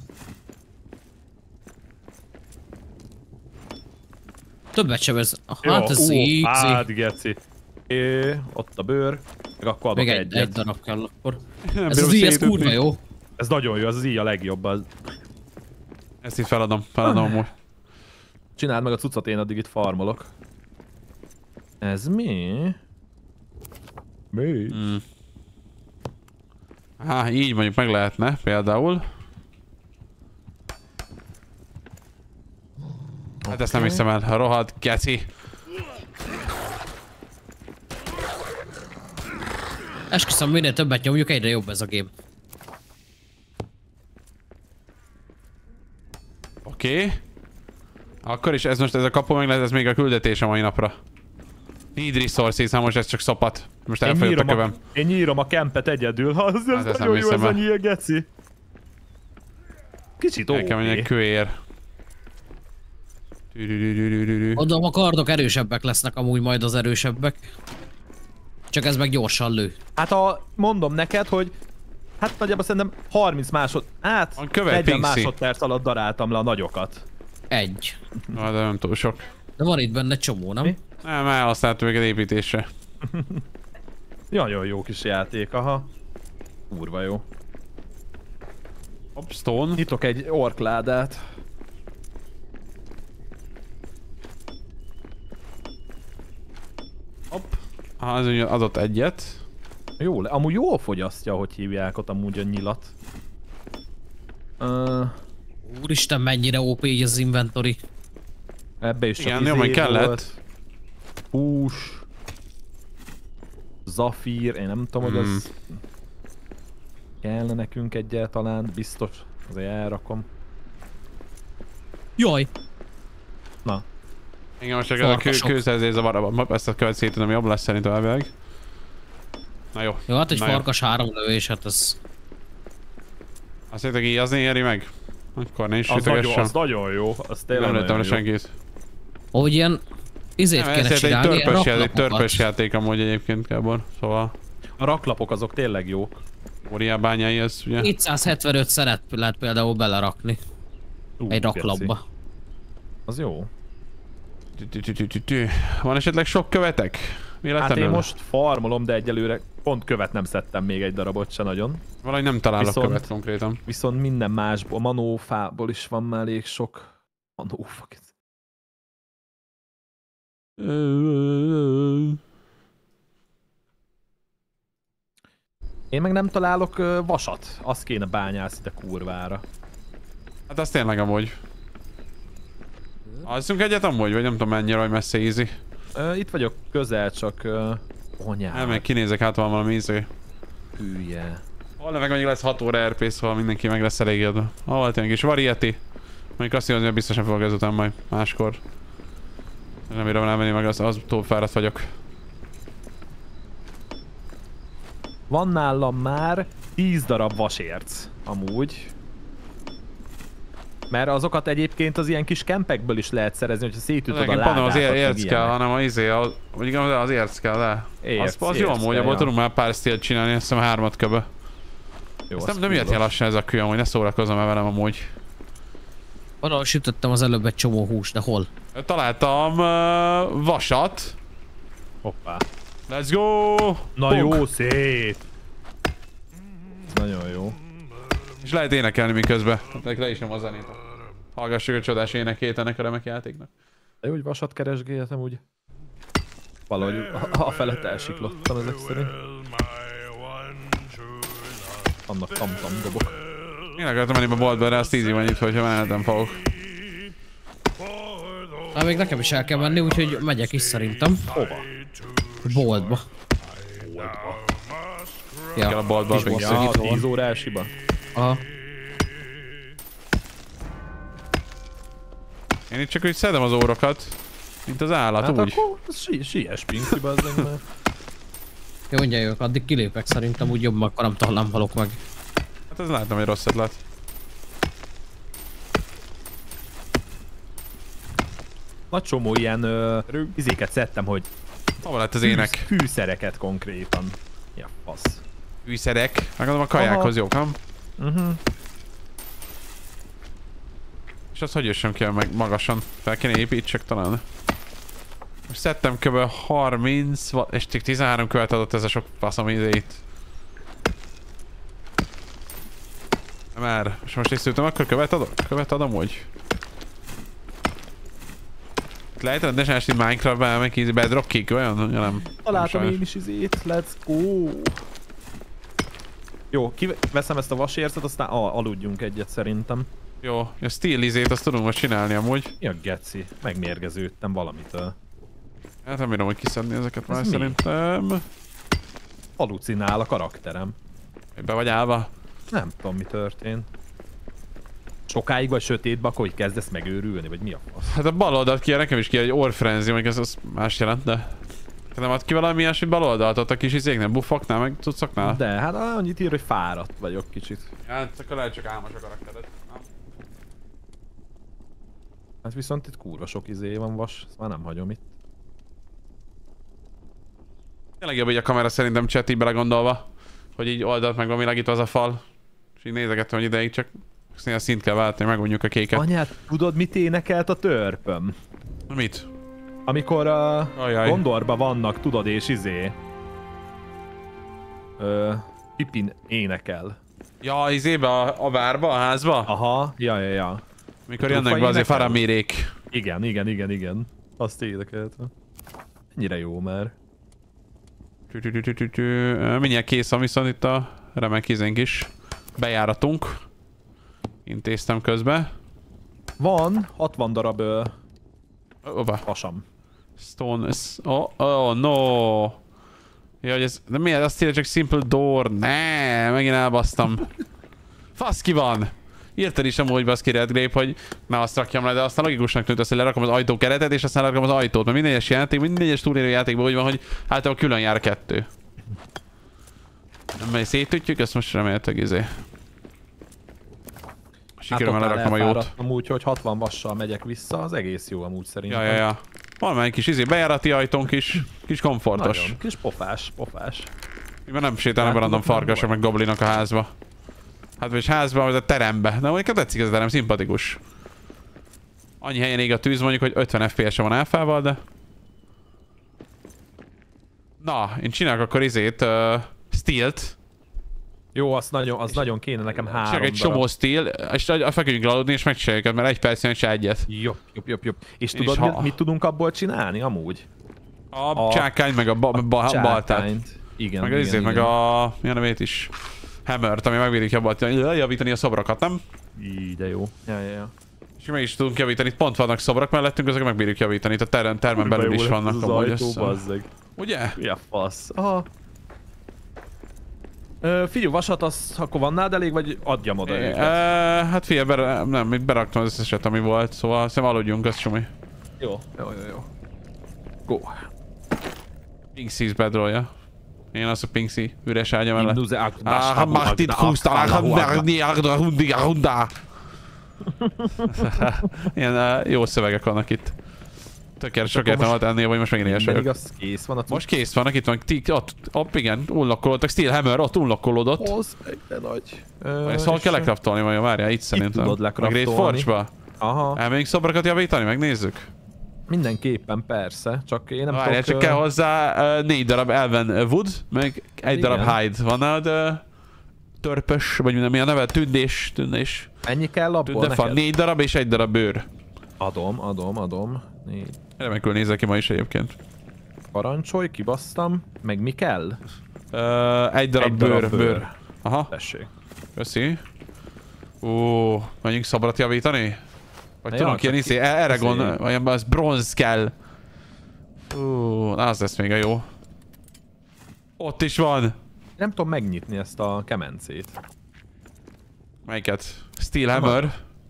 Többet sem ez. Hát ez ú, easy. hát geci. É, ott a bőr. Meg akkor adok Még egy, egyet. egy darab kell akkor. Nem Ez bírom az íj, ez szétütni. kurva jó. Ez nagyon jó, az az íj a legjobb. Az. Ezt itt feladom, feladom amúgy. Csináld meg a cuccot, én addig itt farmolok. Ez mi? Mi? Mm. Há, így mondjuk meg lehetne például. Hát ezt nem hiszem el, a rohadt geci. Esküszöm, minél többet nyomjuk, egyre jobb ez a game. Oké. Okay. Akkor is ez most, ez a kapu meg lesz, ez még a küldetés a mai napra. Need resources, ha most ez csak szopat. Most Én elfogyott a nyírom a, kövem. én nyírom a kempet egyedül. Ha, az, Hát az ezt nagyon nem jó ez hiszem a el. nyíl, geci. Kicsit El kell menni egy oké. kőér. Tűrűrűrűrűrű. Mondom, a kardok erősebbek lesznek amúgy majd az erősebbek. Csak ez meg gyorsan lő. Hát ha mondom neked, hogy hát nagyjából szerintem harminc másod... Hát Van követ, negyven Pinksy. másodperc alatt daráltam le a nagyokat. Egy. Na, de nem túl sok. De van itt benne csomó, nem? Mi? Nem, elhasználtam őket építésre. Nagyon jó kis játék, aha. Kurva jó. Hopp, stone. Nyitok egy orkládát. Hopp. Ah, az ugye adott egyet. Jó, le- amúgy jól fogyasztja, hogy hívják ott amúgy a nyilat. Uh, Úristen, mennyire ó pé így az inventory. ebbe is csak Igen, izé jó, meg kellett. volt. Hús. Zafír, én nem tudom, hogy Hmm. az... Kellene nekünk egyáltalán, biztos. Azért elrakom. Jaj! Igen, most csak ez a kő, Farkasok. kőszerzés zavar, ezt a követ szétudom, jobb lesz szerintem elvileg. Na jó. Jó, hát egy Na jó. farkas három lövés, hát ez... Azt hittek íjazni éri meg? Akkor nincs Az nagyon, sütögessem. az nagyon jó, az tényleg Nem lőttem le nagyon jó. senkit. Ahogy ilyen... Izét Nem, kéne ez egy csinálni, ilyen törpös, játék, raklapokat. törpös játék amúgy egyébként, Gábor. Szóval A raklapok azok tényleg jók. óriá bányái ez ugye. kétszázhetvenöt szeret lehet például belerakni Ú, egy geci. raklapba. Az jó. Tü- tü- tü- tü- tü- tü. Van esetleg sok követek? Hát Véletlenül? én most farmolom, de egyelőre pont követ nem szedtem még egy darabot se nagyon. Valahogy nem találok Viszont- követ konkrétan. Viszont minden másból, manófából is van már elég sok. Manófa. Én meg nem találok ö, vasat. Azt kéne bányászni, de kurvára. Hát az tényleg amúgy. Alszunk egyet amúgy, vagy nem tudom mennyire, hogy messze easy. Ö, itt vagyok közel, csak... Ö, anyám. Elmegyek, kinézek, hát van valami izé. Hülye. Holnap meg mondjuk lesz hat óra er pé, szóval mindenki meg lesz elégedve. Ha volt egy kis variety. Mondjuk azt mondja, hogy biztosan fogok ezután majd máskor. Nem bírom elmenni, meg az, az túl fáradt vagyok. Van nálam már tíz darab vasérc, amúgy. Mert azokat egyébként az ilyen kis kempekből is lehet szerezni, hogyha szétütöd a Nekem ládákat. pont nem az ér- érc kell, ilyenek. hanem az izé, a, vagy igen, az érc kell le. Érc, az, az jó érc amúgy, kell, abból ja. tudunk már pár stílt csinálni, azt hiszem hármat köbe. Jó, Ezt az nem, nem jött ilyen fullos. lassan ez a kő, amúgy ne szórakozom el velem amúgy. Valahol sütöttem az előbb egy csomó hús, de hol? Találtam uh, vasat. Hoppá. Let's go! Na Punk. jó, szép! Ez nagyon jó. És lehet énekelni miközben. Hát le is nem a zenét. Hallgassuk a csodás énekét ennek a remek játéknak. De jó, hogy vasat keresgéltem úgy. Valahogy a, a felett elsiklottam ezek szerint. Annak tam-tam dobok. Én akartam menni a boltba, de azt easy van itt, hogyha menetem fogok. Hát még nekem is el kell menni, úgyhogy megyek is szerintem. Hova? Boltba. Kell a boltba, kis még bosszú Ja, a nyitó van. tíz órásiba. Aha. Én itt csak úgy szedem az órokat. Mint az állat, Hát úgy. akkor si siess Pinky, bazdmeg, mert... Jó, mindjárt jövök, addig kilépek szerintem, úgy jobb akkor nem talán halok meg. Hát ez látom, hogy rossz ötlet. Nagy csomó ilyen ö, izéket szedtem, hogy Hova lett az ének? fűsz- fűszereket konkrétan. Ja, fasz. Fűszerek. Megadom a kajákhoz, jók, nem? Uh-huh. És azt hogy jössem ki meg magasan? Fel kéne építsek talán. Most szedtem kb. harminc, va- és csak tizenhárom követ adott ez a sok faszom idejét. Már. És most észültem, akkor követ adok? Követ adom úgy. Lehet rendesen esni Minecraftban elmenni ízi bedrockig, olyan? Ja, nem. Találtam nem én is izét, let's go! Jó, kiveszem ezt a vasércet, aztán al aludjunk egyet szerintem. Jó, a steel izét azt tudunk most csinálni amúgy. Mi a geci? Megmérgeződtem valamitől. Hát nem bírom, hogy kiszedni ezeket már mi? szerintem. Halucinál a karakterem. Be vagy állva? Nem tudom, mi történt. Sokáig vagy sötétbe, akkor hogy kezdesz megőrülni, vagy mi a fasz? Hát a bal oldalt ki, nekem is ki egy orfrenzi, mondjuk ez az más jelent, de... Te nem ad ki valami ilyesmit bal oldalt ott a kis izéknél, buffoknál, meg cuccoknál? De hát annyit ír, hogy fáradt vagyok kicsit. Hát akkor lehet csak álmos a karaktered. Hát viszont itt kurva sok izé van vas, ezt már nem hagyom itt. Tényleg jobb így a kamera szerintem chat így belegondolva, hogy így oldalt meg van világítva az a fal. És így nézegettem, hogy ideig csak néha szint kell váltani, megmondjuk a kéket. Anyát, tudod mit énekelt a törpöm? Mit? Amikor a Ajaj. Gondorban vannak, tudod, és izé... Ö, Pippin énekel. Ja, izébe a, a várba, a házba? Aha, ja, ja, ja. Mikor Trufa jönnek be azért énekel? faramérék. Igen, igen, igen, igen. Azt énekelt. Ennyire jó már. Tü-tü-tü-tü-tü. Mindjárt kész van viszont itt a remek izénk is. Bejáratunk. Intéztem közben. Van hatvan darab ö, Oba. fasam. Stone... Oh, oh no! Ja, hogy ez... De miért? Azt írja csak simple door. Ne, megint elbasztam. Fasz ki van! Írtad is amúgy baszki Red Grape, hogy ne azt rakjam le, de aztán logikusnak tűnt az, hogy lerakom az ajtó keretet, és aztán lerakom az ajtót. Mert minden egyes játék, minden egyes túlélő játékban úgy van, hogy általában külön jár a kettő. Mert szétütjük, ezt most remélhetőleg izé. Sikerül már lerakom a jót. Amúgy, hogy hatvan vassal megyek vissza, az egész jó amúgy szerintem. Ja, ja, ja. Valamelyik kis izé, bejárati ajtónk is, kis komfortos. Nagyon, kis pofás, pofás. Mivel nem sétálnak be Hát, random tudok, nem farkasok meg goblinok a házba. Hát vagy házba, vagy a terembe. De mondjuk tetszik ez a terem, szimpatikus. Annyi helyen ég a tűz, mondjuk, hogy ötven ef pé es-e van alfával, de... Na, én csinálok akkor izét, uh, stealt. Jó, az nagyon, az nagyon kéne nekem három Csinálok egy darab. csomó steel, és feküdjünk aludni, és megcsináljuk őket, mert egy percen se egyet. Jobb, jobb, jobb, jobb. És Én tudod, is mit, ha- mit tudunk abból csinálni amúgy? A, A- csákány, meg a, ba, ba, baltát. Csákányt. Igen, Meg igen, az izét, igen. meg a... milyen nevét is. Hammert, ami megbírjuk javítani, javítani a szobrokat, nem? Így, de jó. Ja, ja, ja. És meg is tudunk javítani, itt pont vannak szobrok mellettünk, ezeket megbírjuk javítani, itt a terem, termen belül is vannak az amúgy. ajtó, össze. bazzeg. Ugye? Mi a fasz? Aha. Ö, figyelj, vasat, az akkor van nád elég, vagy adjam oda É, őket? e, hát figyelj, ber, nem, itt beraktam az összeset, ami volt, szóval szerintem aludjunk, az Sumi. Jó. Jó, jó, jó. Go. Pinksy's bedrollja. Én az a Pinksy üres ágya mellett. Induze Ah, Martin Húsztalán, Merni, Ardra, Hundi, Arunda. Ilyen uh, jó szövegek vannak itt. Tökéletes, sok értelme volt ennél, vagy most megint ilyes vagyok. Igaz, kész van a cucc. Most kész vannak, itt van, tí- ott, ott igen, unlockolódtak, Steel Hammer, ott unlockolódott. Hoz, de nagy. Ö, Ezt hol kell lekraftolni, vajon várjál, itt szerintem. tudod A Great lekraftolni. Forge-ba? Aha, Elmegyünk szobrokat javítani, megnézzük. mindenképpen persze, csak én nem Várjál, tudok... csak ö, kell hozzá uh, négy darab Elven Wood, meg egy Igen. darab Hide. Van nálad uh, törpös, vagy minden, mi a neve? Tündés, tündés. Ennyi kell abból Tündefa, neked? négy darab és egy darab bőr. Adom, adom, adom. Négy. Remekül nézek ki ma is egyébként. Parancsolj, kibasztam. Meg mi kell? Uh, egy darab Egy bőr, darab bőr. bőr. bőr. Aha, Tessék. köszi. Ó, menjünk szobrat javítani? Vagy Ja, tudunk ilyen csak izé, ki- Eragon, izé. olyan az bronz kell. Ó, az lesz még a jó. Ott is van. Nem tudom megnyitni ezt a kemencét. Melyiket? Steel Hammer.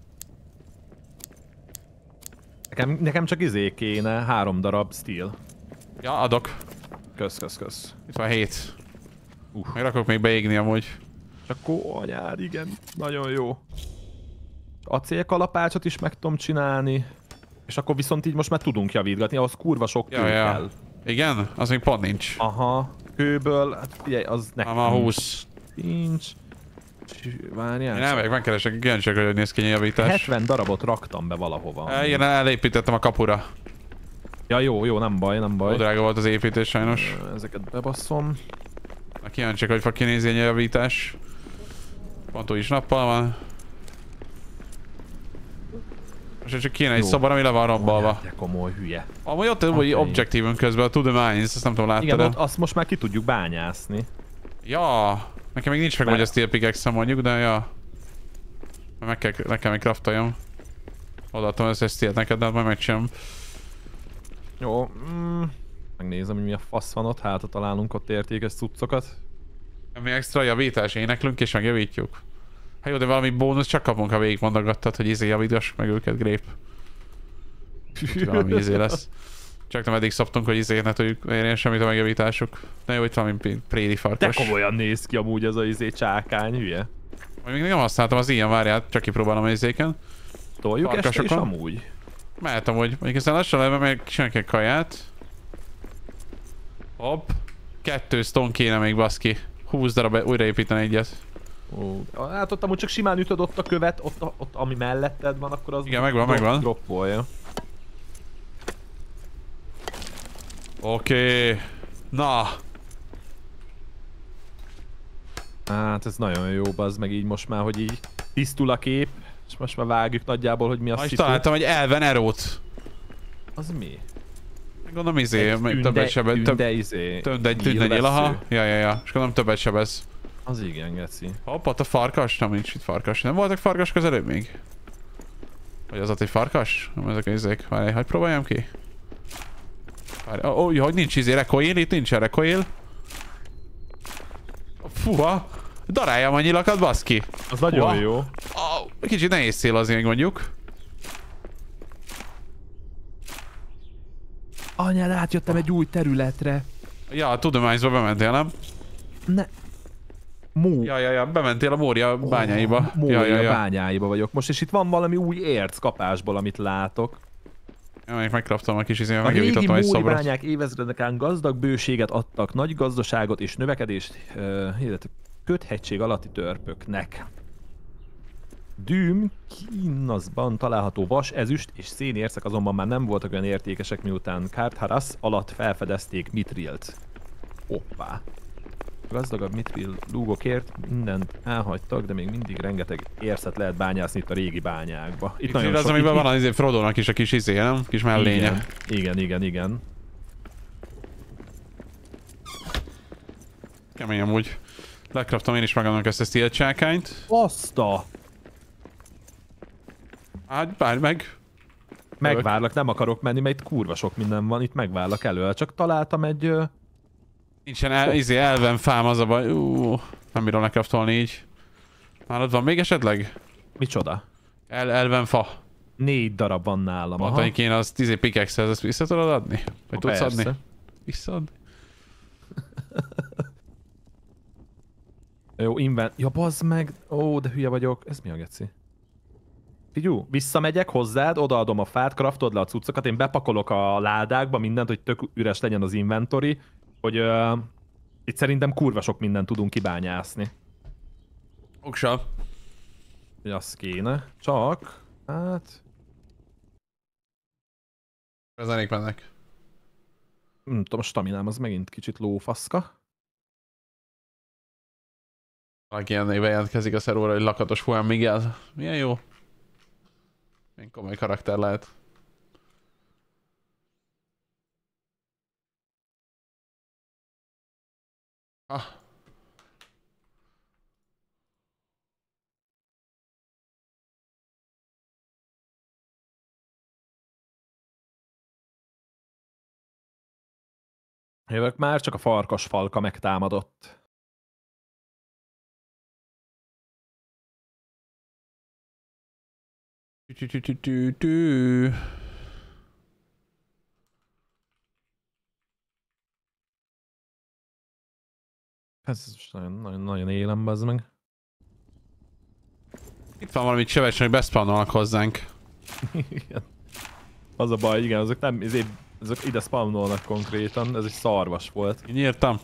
Nekem, nekem csak izé kéne, három darab steel. Ja, adok. Kösz, kösz, kösz. Itt van hét. Uh, meg rakok még beégni amúgy. Akkor anyád, igen, nagyon jó. Acélkalapácsot is meg tudom csinálni. És akkor viszont így most már tudunk javítgatni, ahhoz kurva sok kő Ja, ja. kell. Igen? Az még pont nincs. Aha, kőből, hát figyelj, az nekem Már húsz. nincs. Várjál. Én elmegyek, megkeresek, kíváncsiak, hogy néz ki a javítás. hetven darabot raktam be valahova. E, igen, elépítettem a kapura. Ja jó, jó, nem baj, nem Ó, baj. drága volt az építés sajnos. Ezeket bebasszom. Na, kíváncsiak, hogy fog kinézni a javítás. Pont úgy is nappal van. Most csak kéne egy Jó. szoba, ami le van rombolva. Te komoly hülye. Amúgy ott okay. Oké. Objektívünk közben a To The Mines, azt nem tudom, láttad Igen, el? ott azt most már ki tudjuk bányászni. Ja, nekem még nincs meg, Mert- hogy a Steel Pickaxe mondjuk, de ja. Meg kell, meg kell még craftoljam. Odaadtam összes Steel-t neked, de hát majd megcsinálom. Jó, mm, megnézem, hogy mi a fasz van ott, hát ha találunk ott értékes cuccokat. Mi extra javítás, éneklünk és megjavítjuk. Hát jó, de valami bónusz csak kapunk, ha végigmondogattad, hogy izé javítassuk meg őket, Grape. Úgyhogy valami izé lesz. Csak nem eddig szoptunk, hogy izé ne tudjuk érni semmit a megjavításuk. De jó, itt valami préri De farkas. komolyan néz ki amúgy ez a izé csákány, hülye. Még nem használtam az ilyen, várját, csak kipróbálom a izéken. Toljuk este is Farkasokon? amúgy. Mehetem, hogy mondjuk aztán lassan leve, meg csinálok egy kaját. Hopp. Kettő stone kéne még, baszki. húsz darab újraépíteni egyet. Ó, hát ott amúgy csak simán ütöd ott a követ, ott, a, ott ami melletted van, akkor az Igen, megvan, drop, megvan. droppolja. Oké. Okay. Na. Hát ez nagyon jó, bazd meg így most már, hogy így tisztul a kép, és most már vágjuk nagyjából, hogy mi a Ma is szitu. találtam egy Elven Erót. Az mi? Gondolom izé, Egy meg tünde- többet sebez. Több, tünde izé, tünde, tünde nyílvessző. nyíl, aha. Ja, ja, ja. És gondolom többet sebez. Az igen, geci. Hopp, ott a farkas? Nem, nincs itt farkas. Nem voltak farkas közelőbb még? Vagy az ott egy farkas? Nem ezek a izék. Várj, hogy próbáljam ki? Várj, ó, oh, hogy nincs izé recoil, itt nincs recoil. Fuha! Daráljam a nyilakat, baszki! Az nagyon Hua. jó. Oh, kicsit nehéz célozni még mondjuk. Anyád, átjöttem egy új területre. Ja, a To The Mines-ba bementél, nem? Ne. Mú. Ja, ja, ja, bementél a Mória bányáiba. Mória Ja, ja, ja. bányáiba vagyok most, és itt van valami új érc kapásból, amit látok. Ja, még megkraftam a kis izé, A régi megjavítottam egy móri szobrot. bányák évezredeken gazdag bőséget adtak, nagy gazdaságot és növekedést, uh, illetve köthegység alatti törpöknek. Düm, Kínaszban található vas, ezüst és szénércek azonban már nem voltak olyan értékesek, miután Kártharas alatt felfedezték Mitrilt. Hoppá. Gazdagabb Mitril lúgokért mindent elhagytak, de még mindig rengeteg ércet lehet bányászni itt a régi bányákba. Itt az, sok- amiben van az izé Frodo-nak is a kis izé, nem? Kis mellénye. Igen, igen, igen, igen. Kemény amúgy. Lekraftam én is magamnak ezt a steel csákányt. Azt a... Hát, várj meg. Megvárlak, nem akarok menni, mert itt kurva sok minden van, itt megvárlak elő. Csak találtam egy... ö, Nincsen el, izé elven fám, az a baj. Ú, nem bírom lekraftolni így. Nálad van még esetleg? Micsoda? El, elven fa. Négy darab van nálam. Mondta, hogy kéne az tíz pickaxe-hez, ezt vissza tudod adni? Vagy tudsz persze. adni? Visszaadni? Jó, invent... Ja, bazd meg! Ó, de hülye vagyok. Ez mi a geci? Figyú, visszamegyek hozzád, odaadom a fát, craftod le a cuccokat, én bepakolok a ládákba mindent, hogy tök üres legyen az inventory, hogy uh, itt szerintem kurva sok mindent tudunk kibányászni. Oksa. Hogy az kéne. Csak... Hát... Ezenék mennek. Nem tudom, a staminám az megint kicsit lófaszka. Valaki ilyen néven jelentkezik a szeróra, hogy Lakatos Juan Miguel. Milyen jó. Milyen komoly karakter lehet. Ah. Jövök már, csak a farkas falka megtámadott. Tü-tü-tü-tü-tü. Ez is nagyon, nagyon, nagyon élem, bazd meg. Itt van valami csöves, hogy beszpannolnak hozzánk. Igen. Az a baj, igen, azok nem, ezért, azok ide spawnolnak konkrétan, ez egy szarvas volt. Így írtam.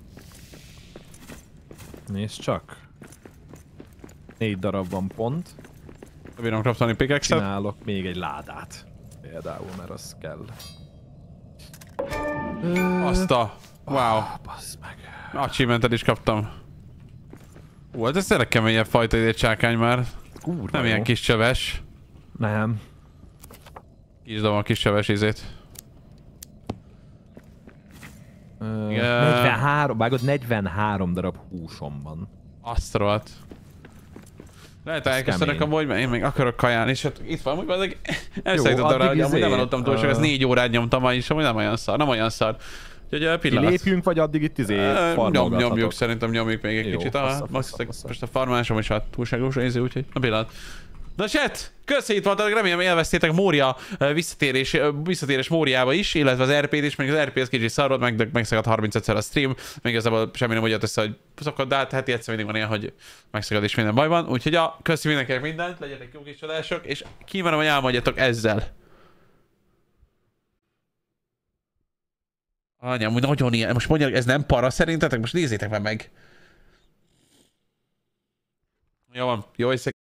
Nézd csak. Négy darab van pont. Bírom craftolni pickaxe-et. Csinálok még egy ládát. Például, mert az kell. Azt a... Wow. Basz meg. Achievementet is kaptam. Ú, hát ez tényleg keményebb fajta egy csákány már. Kurva Nem jó. ilyen kis csöves. Nem. Kis dobom a kis csöves izét. Ö, Igen. negyvenhárom, vágod, negyvenhárom darab húsom van. Azt rohadt. Lehet elköszönök kemény. amúgy, mert én még akarok kajálni, és hát itt van, amikor ezek... Elszállítottam addig rá, hogy amúgy izé, nem aludtam túl, csak ez ö, négy órát nyomtam ma is, amúgy nem olyan szar, nem olyan szar. Úgyhogy a pillanat. Kilépjünk, vagy addig itt izé Ö, Nyom, farmolgathatok? nyomjuk, szerintem nyomjuk még egy Jó, kicsit. fasz, A, fasz, most, fasz, fasz. most a farmásom is hát túlságos néző, úgyhogy a pillanat. Na chat! Köszönjük voltatok, remélem élveztétek Mória ö, visszatérés, ö, visszatérés Móriába is, illetve az er pét is, még az er pé az kicsit szarod, meg megszakadt harmincötszer a stream, még igazából semmi nem úgy jött össze, hogy szokott, de hát heti egyszer mindig van ilyen, hogy megszakad és minden baj van. Úgyhogy a köszi mindenkinek mindent, legyetek jó kis csodások, és kívánom, hogy álmodjatok ezzel. Anyám, úgy nagyon ilyen, most mondják, ez nem para szerintetek? Most nézzétek már meg. Jó van, jó éjszakát.